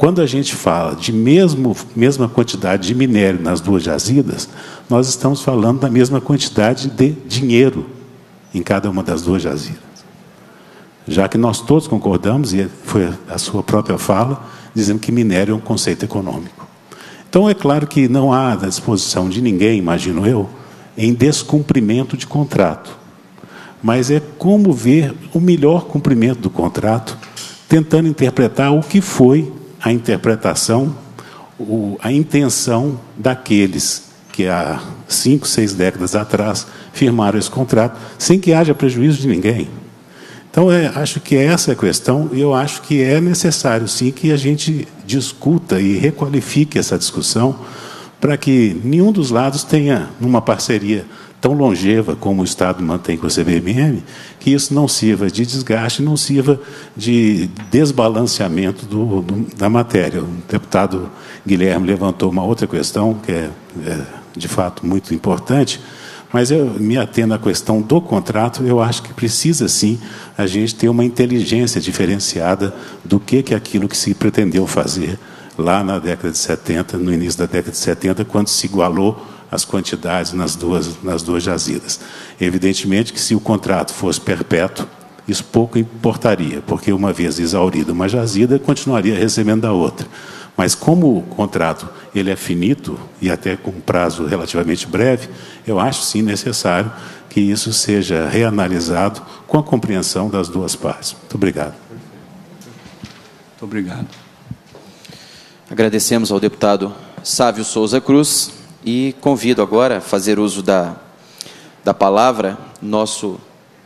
Quando a gente fala de mesmo, mesma quantidade de minério nas duas jazidas, nós estamos falando da mesma quantidade de dinheiro em cada uma das duas jazidas. Já que nós todos concordamos, e foi a sua própria fala, dizendo que minério é um conceito econômico. Então, é claro que não há à disposição de ninguém, imagino eu, em descumprimento de contrato. Mas é como ver o melhor cumprimento do contrato, tentando interpretar o que foi a interpretação, a intenção daqueles que há cinco, seis décadas atrás firmaram esse contrato, sem que haja prejuízo de ninguém. Então, é, acho que essa é a questão, e eu acho que é necessário, sim, que a gente discuta e requalifique essa discussão para que nenhum dos lados tenha, numa parceria tão longeva como o Estado mantém com a C B M M, que isso não sirva de desgaste, não sirva de desbalanceamento do, do, da matéria. O deputado Guilherme levantou uma outra questão, que é, é de fato muito importante, mas eu me atendo à questão do contrato. Eu acho que precisa, sim, a gente ter uma inteligência diferenciada do que, que é aquilo que se pretendeu fazer lá na década de setenta, no início da década de setenta, quando se igualou as quantidades nas duas, nas duas jazidas. Evidentemente que, se o contrato fosse perpétuo, isso pouco importaria, porque, uma vez exaurida uma jazida, continuaria recebendo da outra. Mas, como o contrato ele é finito, e até com um prazo relativamente breve, eu acho, sim, necessário que isso seja reanalisado com a compreensão das duas partes. Muito obrigado. Muito obrigado. Agradecemos ao deputado Sávio Souza Cruz e convido agora a fazer uso da, da palavra nosso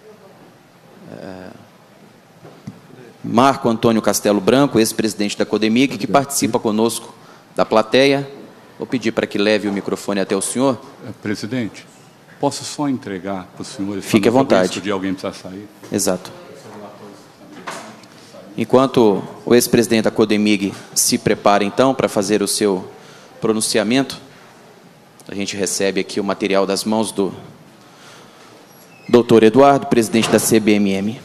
é, Marco Antônio Castelo Branco, ex-presidente da CODEMIG, que participa conosco da plateia. Vou pedir para que leve o microfone até o senhor. Presidente, posso só entregar para o senhor? Fique à vontade. De alguém precisar sair. Exato. Enquanto o ex-presidente da CODEMIG se prepara, então, para fazer o seu pronunciamento, a gente recebe aqui o material das mãos do doutor Eduardo, presidente da C B M M.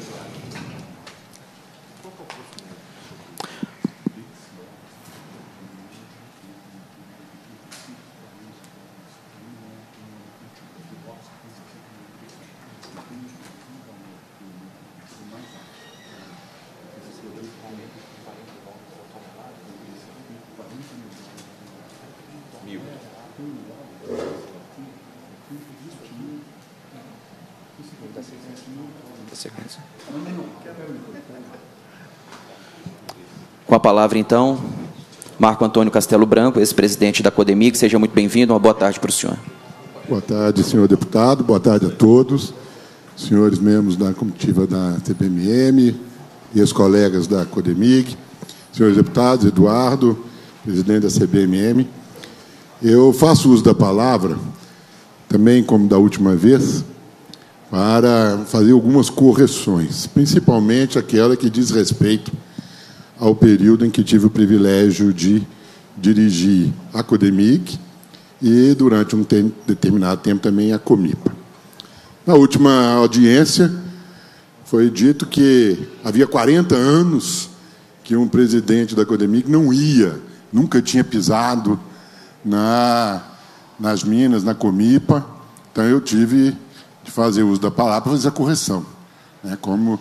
Com a palavra, então, Marco Antônio Castelo Branco, ex-presidente da CODEMIG. Seja muito bem-vindo. Uma boa tarde para o senhor. Boa tarde, senhor deputado. Boa tarde a todos. Senhores membros da comitiva da C B M M e os colegas da CODEMIG. Senhores deputados, Eduardo, presidente da C B M M. Eu faço uso da palavra, também como da última vez, para fazer algumas correções, principalmente aquela que diz respeito ao período em que tive o privilégio de dirigir a CODEMIG e, durante um te- determinado tempo, também a COMIPA. Na última audiência, foi dito que havia quarenta anos que um presidente da CODEMIG não ia, nunca tinha pisado na, nas Minas, na COMIPA. Então, eu tive de fazer uso da palavra para fazer a correção, né, como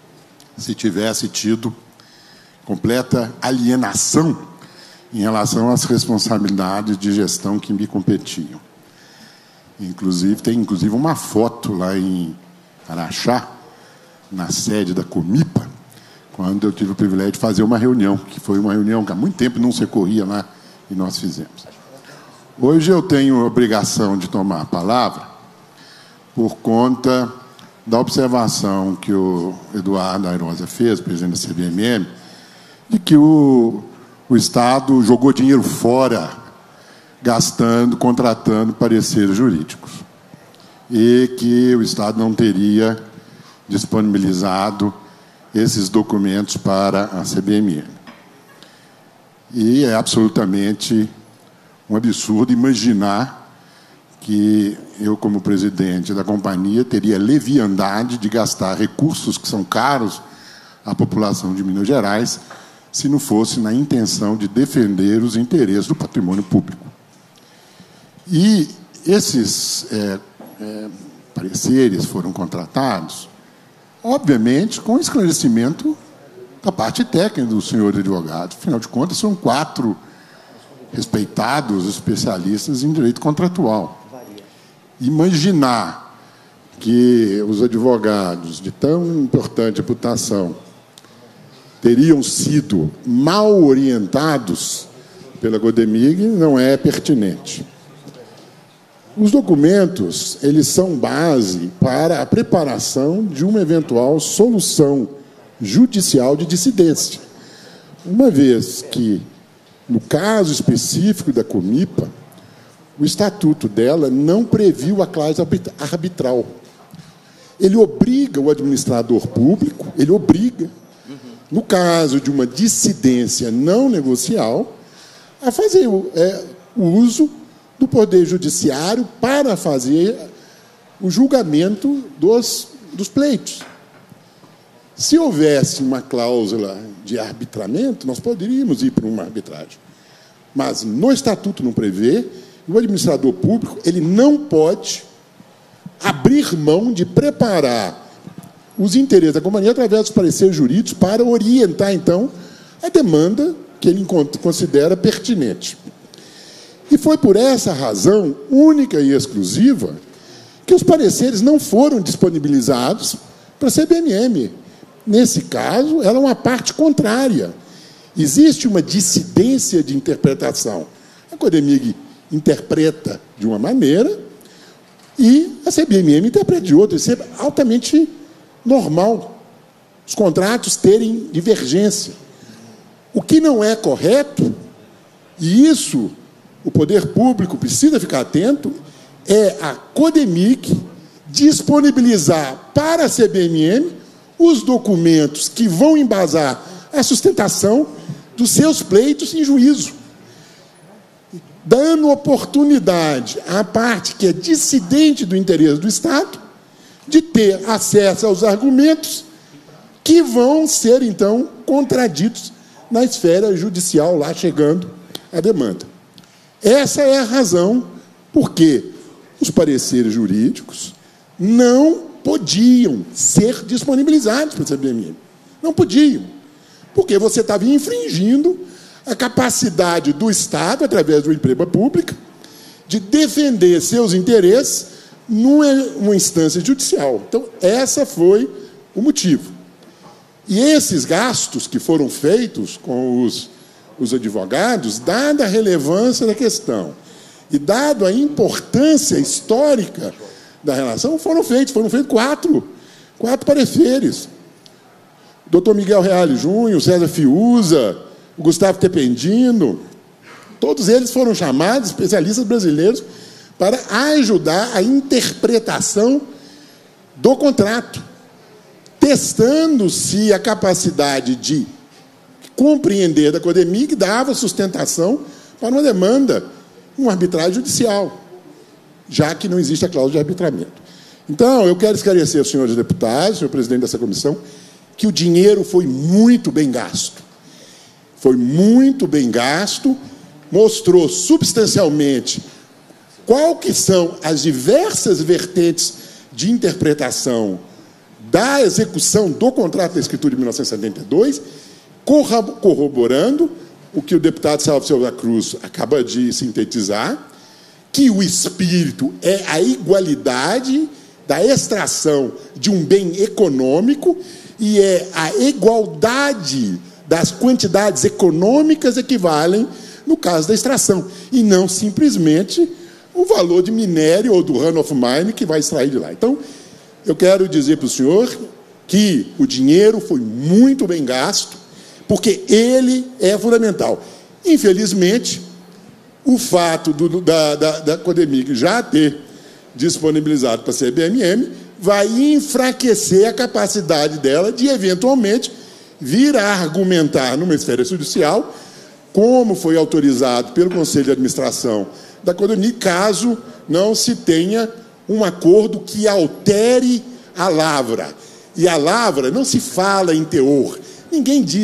se tivesse tido completa alienação em relação às responsabilidades de gestão que me competiam. Inclusive, tem inclusive uma foto lá em Araxá, na sede da COMIPA, quando eu tive o privilégio de fazer uma reunião, que foi uma reunião que há muito tempo não se ocorria lá, e nós fizemos. Hoje eu tenho a obrigação de tomar a palavra por conta da observação que o Eduardo Airosa fez, presidente da C B M M, de que o, o Estado jogou dinheiro fora, gastando, contratando pareceres jurídicos, e que o Estado não teria disponibilizado esses documentos para a C B M M. E é absolutamente um absurdo imaginar que eu, como presidente da companhia, teria leviandade de gastar recursos que são caros à população de Minas Gerais se não fosse na intenção de defender os interesses do patrimônio público. E esses é, é, pareceres foram contratados, obviamente, com esclarecimento da parte técnica dos senhores advogados. Afinal de contas, são quatro respeitados especialistas em direito contratual. Imaginar que os advogados de tão importante reputação teriam sido mal orientados pela Codemig não é pertinente. Os documentos, eles são base para a preparação de uma eventual solução judicial de dissidência. Uma vez que, no caso específico da Comipa, o estatuto dela não previu a cláusula arbitral. Ele obriga o administrador público, ele obriga, no caso de uma dissidência não negocial, a fazer é, o uso do Poder Judiciário para fazer o julgamento dos, dos pleitos. Se houvesse uma cláusula de arbitramento, nós poderíamos ir para uma arbitragem. Mas no Estatuto não prevê, o administrador público ele não pode abrir mão de preparar os interesses da companhia através dos pareceres jurídicos para orientar, então, a demanda que ele considera pertinente. E foi por essa razão, única e exclusiva, que os pareceres não foram disponibilizados para a C B M M. Nesse caso, ela é uma parte contrária. Existe uma dissidência de interpretação. A Codemig interpreta de uma maneira e a C B M M interpreta de outra. Isso é altamente normal. Os contratos terem divergência. O que não é correto, e isso o poder público precisa ficar atento, é a Codemig disponibilizar para a C B M M os documentos que vão embasar a sustentação dos seus pleitos em juízo, dando oportunidade à parte que é dissidente do interesse do Estado de ter acesso aos argumentos que vão ser, então, contraditos na esfera judicial, lá chegando a demanda. Essa é a razão por que os pareceres jurídicos não podiam ser disponibilizados para a C B M M. Não podiam, porque você estava infringindo a capacidade do Estado, através do emprego público, de defender seus interesses numa instância judicial. Então, esse foi o motivo. E esses gastos que foram feitos com os, os advogados, dada a relevância da questão e dado a importância histórica da relação, foram feitos, foram feitos quatro, quatro pareceres. O doutor Miguel Reale Júnior, o César Fiuza, o Gustavo Tependino, todos eles foram chamados, especialistas brasileiros, para ajudar a interpretação do contrato, testando se a capacidade de compreender da Codemig dava sustentação para uma demanda, uma arbitragem judicial, já que não existe a cláusula de arbitramento. Então, eu quero esclarecer aos senhores deputados, senhor presidente dessa comissão, que o dinheiro foi muito bem gasto. Foi muito bem gasto, mostrou substancialmente qual que são as diversas vertentes de interpretação da execução do contrato da escritura de mil novecentos e setenta e dois, corroborando o que o deputado Salvo Silva Cruz acaba de sintetizar, que o espírito é a igualdade da extração de um bem econômico e é a igualdade das quantidades econômicas equivalem no caso da extração, e não simplesmente o valor de minério ou do run of mine que vai extrair de lá. Então, eu quero dizer para o senhor que o dinheiro foi muito bem gasto, porque ele é fundamental. Infelizmente, o fato do, da, da, da Codemig já ter disponibilizado para a C B M M vai enfraquecer a capacidade dela de, eventualmente, vir a argumentar numa esfera judicial, como foi autorizado pelo Conselho de Administração da Codemig, caso não se tenha um acordo que altere a lavra. E a lavra não se fala em teor. Ninguém diz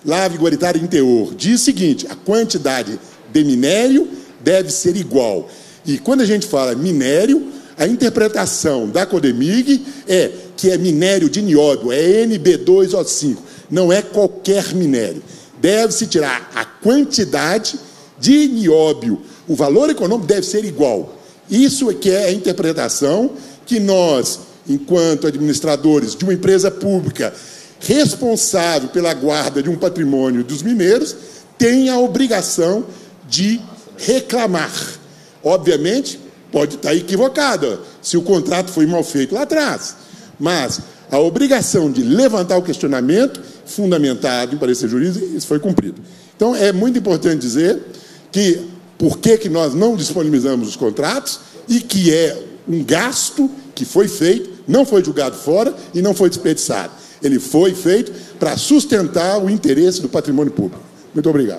Lavra igualitária em teor, diz o seguinte: a quantidade de minério deve ser igual. E quando a gente fala minério, a interpretação da CODEMIG é que é minério de nióbio, é N B dois O cinco, não é qualquer minério. Deve-se tirar a quantidade de nióbio, o valor econômico deve ser igual. Isso é que é a interpretação que nós, enquanto administradores de uma empresa pública responsável pela guarda de um patrimônio dos mineiros, tem a obrigação de reclamar. Obviamente, pode estar equivocada se o contrato foi mal feito lá atrás, mas a obrigação de levantar o questionamento fundamentado em parecer jurídico, isso foi cumprido. Então, é muito importante dizer que por que que nós não disponibilizamos os contratos e que é um gasto que foi feito, não foi julgado fora e não foi desperdiçado. Ele foi feito para sustentar o interesse do patrimônio público. Muito obrigado.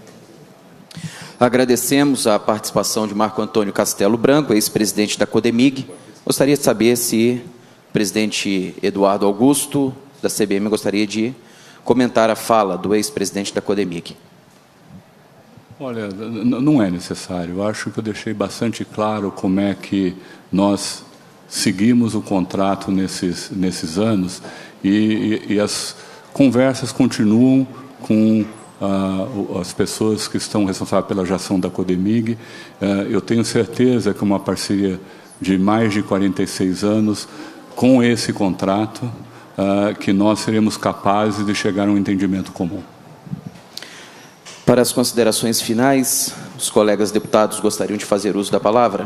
Agradecemos a participação de Marco Antônio Castelo Branco, ex-presidente da CODEMIG. Gostaria de saber se o presidente Eduardo Augusto, da C B M, gostaria de comentar a fala do ex-presidente da CODEMIG. Olha, não é necessário. Eu acho que eu deixei bastante claro como é que nós seguimos o contrato nesses, nesses anos e, e, e as conversas continuam com uh, as pessoas que estão responsáveis pela gestão da CODEMIG. Uh, eu tenho certeza que uma parceria de mais de quarenta e seis anos, com esse contrato, uh, que nós seremos capazes de chegar a um entendimento comum. Para as considerações finais, os colegas deputados gostariam de fazer uso da palavra?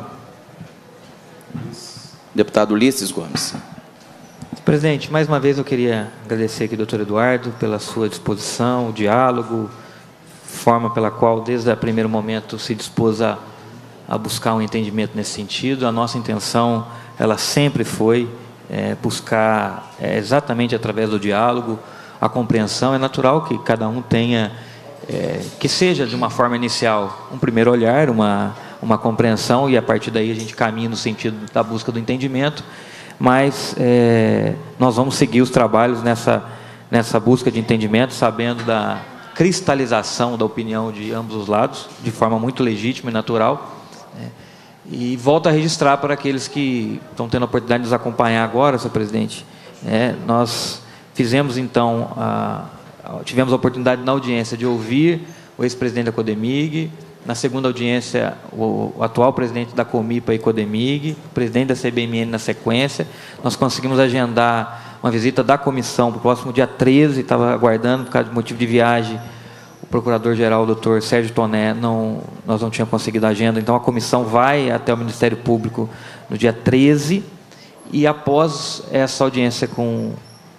Deputado Ulisses Gomes. Presidente, mais uma vez eu queria agradecer aqui ao doutor Eduardo pela sua disposição, o diálogo, forma pela qual, desde o primeiro momento, se dispôs a, a buscar um entendimento nesse sentido. A nossa intenção, ela sempre foi é, buscar é, exatamente através do diálogo a compreensão. É natural que cada um tenha, é, que seja de uma forma inicial, um primeiro olhar, uma, uma compreensão, e a partir daí a gente caminha no sentido da busca do entendimento. Mas é, nós vamos seguir os trabalhos nessa, nessa busca de entendimento, sabendo da cristalização da opinião de ambos os lados, de forma muito legítima e natural. Né? E volto a registrar para aqueles que estão tendo a oportunidade de nos acompanhar agora, senhor presidente, é, nós fizemos então, a, tivemos a oportunidade na audiência de ouvir o ex-presidente da CODEMIG, na segunda audiência, o, o atual presidente da Comipa e CODEMIG, o presidente da C B M N na sequência. Nós conseguimos agendar uma visita da comissão para o próximo dia treze, estava aguardando, por causa de motivo de viagem, o procurador-geral, o doutor Sérgio Toné, não, nós não tínhamos conseguido a agenda, então a comissão vai até o Ministério Público no dia treze, e após essa audiência com...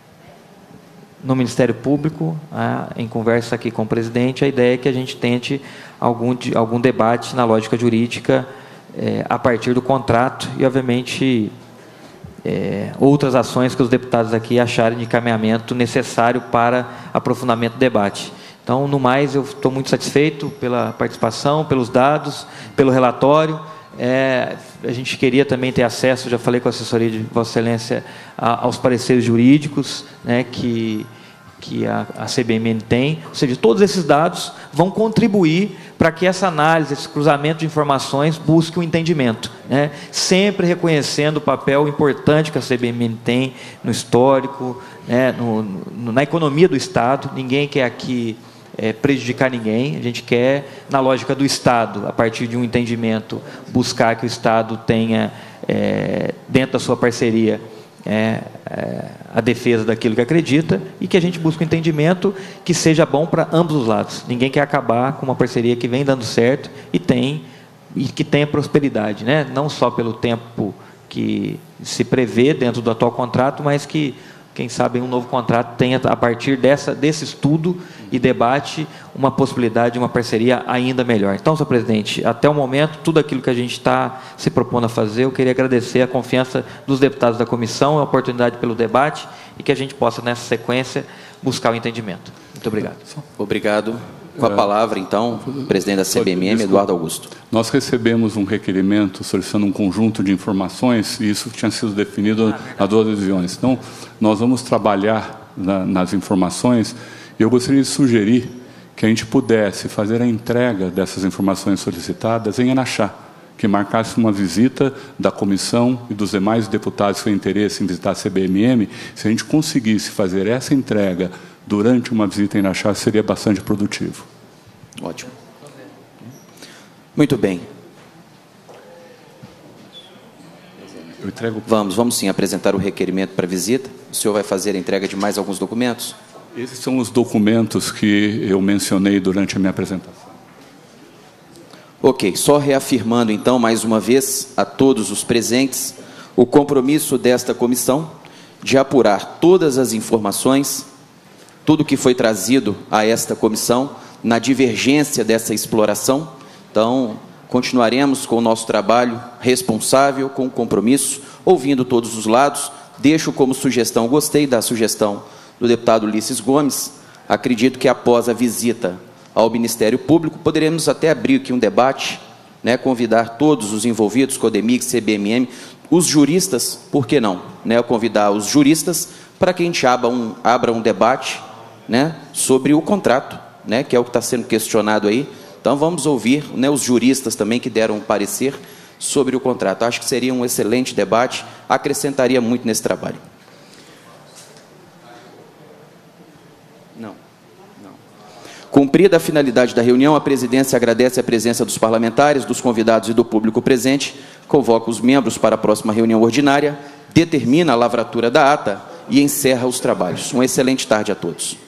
no Ministério Público, ah, em conversa aqui com o presidente, a ideia é que a gente tente algum, algum debate na lógica jurídica eh, a partir do contrato e, obviamente, eh, outras ações que os deputados aqui acharem de encaminhamento necessário para aprofundamento do debate. Então, no mais, eu estou muito satisfeito pela participação, pelos dados, pelo relatório. É, a gente queria também ter acesso, já falei com a assessoria de Vossa Excelência, a, aos pareceres jurídicos, né, que, que a, a C B M N tem. Ou seja, todos esses dados vão contribuir para que essa análise, esse cruzamento de informações busque um entendimento, né, sempre reconhecendo o papel importante que a C B M N tem no histórico, né, no, no, na economia do Estado. Ninguém quer aqui É, prejudicar ninguém. A gente quer, na lógica do Estado, a partir de um entendimento, buscar que o Estado tenha, é, dentro da sua parceria, é, é, a defesa daquilo que acredita, e que a gente busque um entendimento que seja bom para ambos os lados. Ninguém quer acabar com uma parceria que vem dando certo e, tem, e que tenha prosperidade, né? Não só pelo tempo que se prevê dentro do atual contrato, mas que, quem sabe, um novo contrato tenha, a partir dessa, desse estudo e debate, uma possibilidade de uma parceria ainda melhor. Então, senhor presidente, até o momento, tudo aquilo que a gente está se propondo a fazer, eu queria agradecer a confiança dos deputados da comissão, a oportunidade pelo debate, e que a gente possa, nessa sequência, buscar o entendimento. Muito obrigado. Obrigado. Com a palavra, então, o presidente da C B M M, Eduardo Augusto. Nós recebemos um requerimento solicitando um conjunto de informações, e isso tinha sido definido há duas reuniões. Então, nós vamos trabalhar na, nas informações Eu gostaria de sugerir que a gente pudesse fazer a entrega dessas informações solicitadas em Araxá, que marcasse uma visita da comissão e dos demais deputados que têm interesse em visitar a C B M M. Se a gente conseguisse fazer essa entrega durante uma visita em Araxá, seria bastante produtivo. Ótimo. Muito bem. Eu entrego... Vamos, vamos sim apresentar o requerimento para visita. O senhor vai fazer a entrega de mais alguns documentos? Esses são os documentos que eu mencionei durante a minha apresentação. Ok, só reafirmando então mais uma vez a todos os presentes o compromisso desta comissão de apurar todas as informações, tudo que foi trazido a esta comissão na divergência dessa exploração. Então, continuaremos com o nosso trabalho responsável, com compromisso, ouvindo todos os lados. Deixo como sugestão, gostei da sugestão do deputado Ulisses Gomes. Acredito que após a visita ao Ministério Público, poderemos até abrir aqui um debate, né, convidar todos os envolvidos, CODEMIG, C B M M, os juristas, por que não? Né, convidar os juristas para que a gente abra um, abra um debate, né, sobre o contrato, né, que é o que está sendo questionado aí. Então, vamos ouvir, né, os juristas também que deram um parecer sobre o contrato. Acho que seria um excelente debate, acrescentaria muito nesse trabalho. Não. Não. Cumprida a finalidade da reunião, a presidência agradece a presença dos parlamentares, dos convidados e do público presente, convoca os membros para a próxima reunião ordinária, determina a lavratura da ata e encerra os trabalhos. Uma excelente tarde a todos.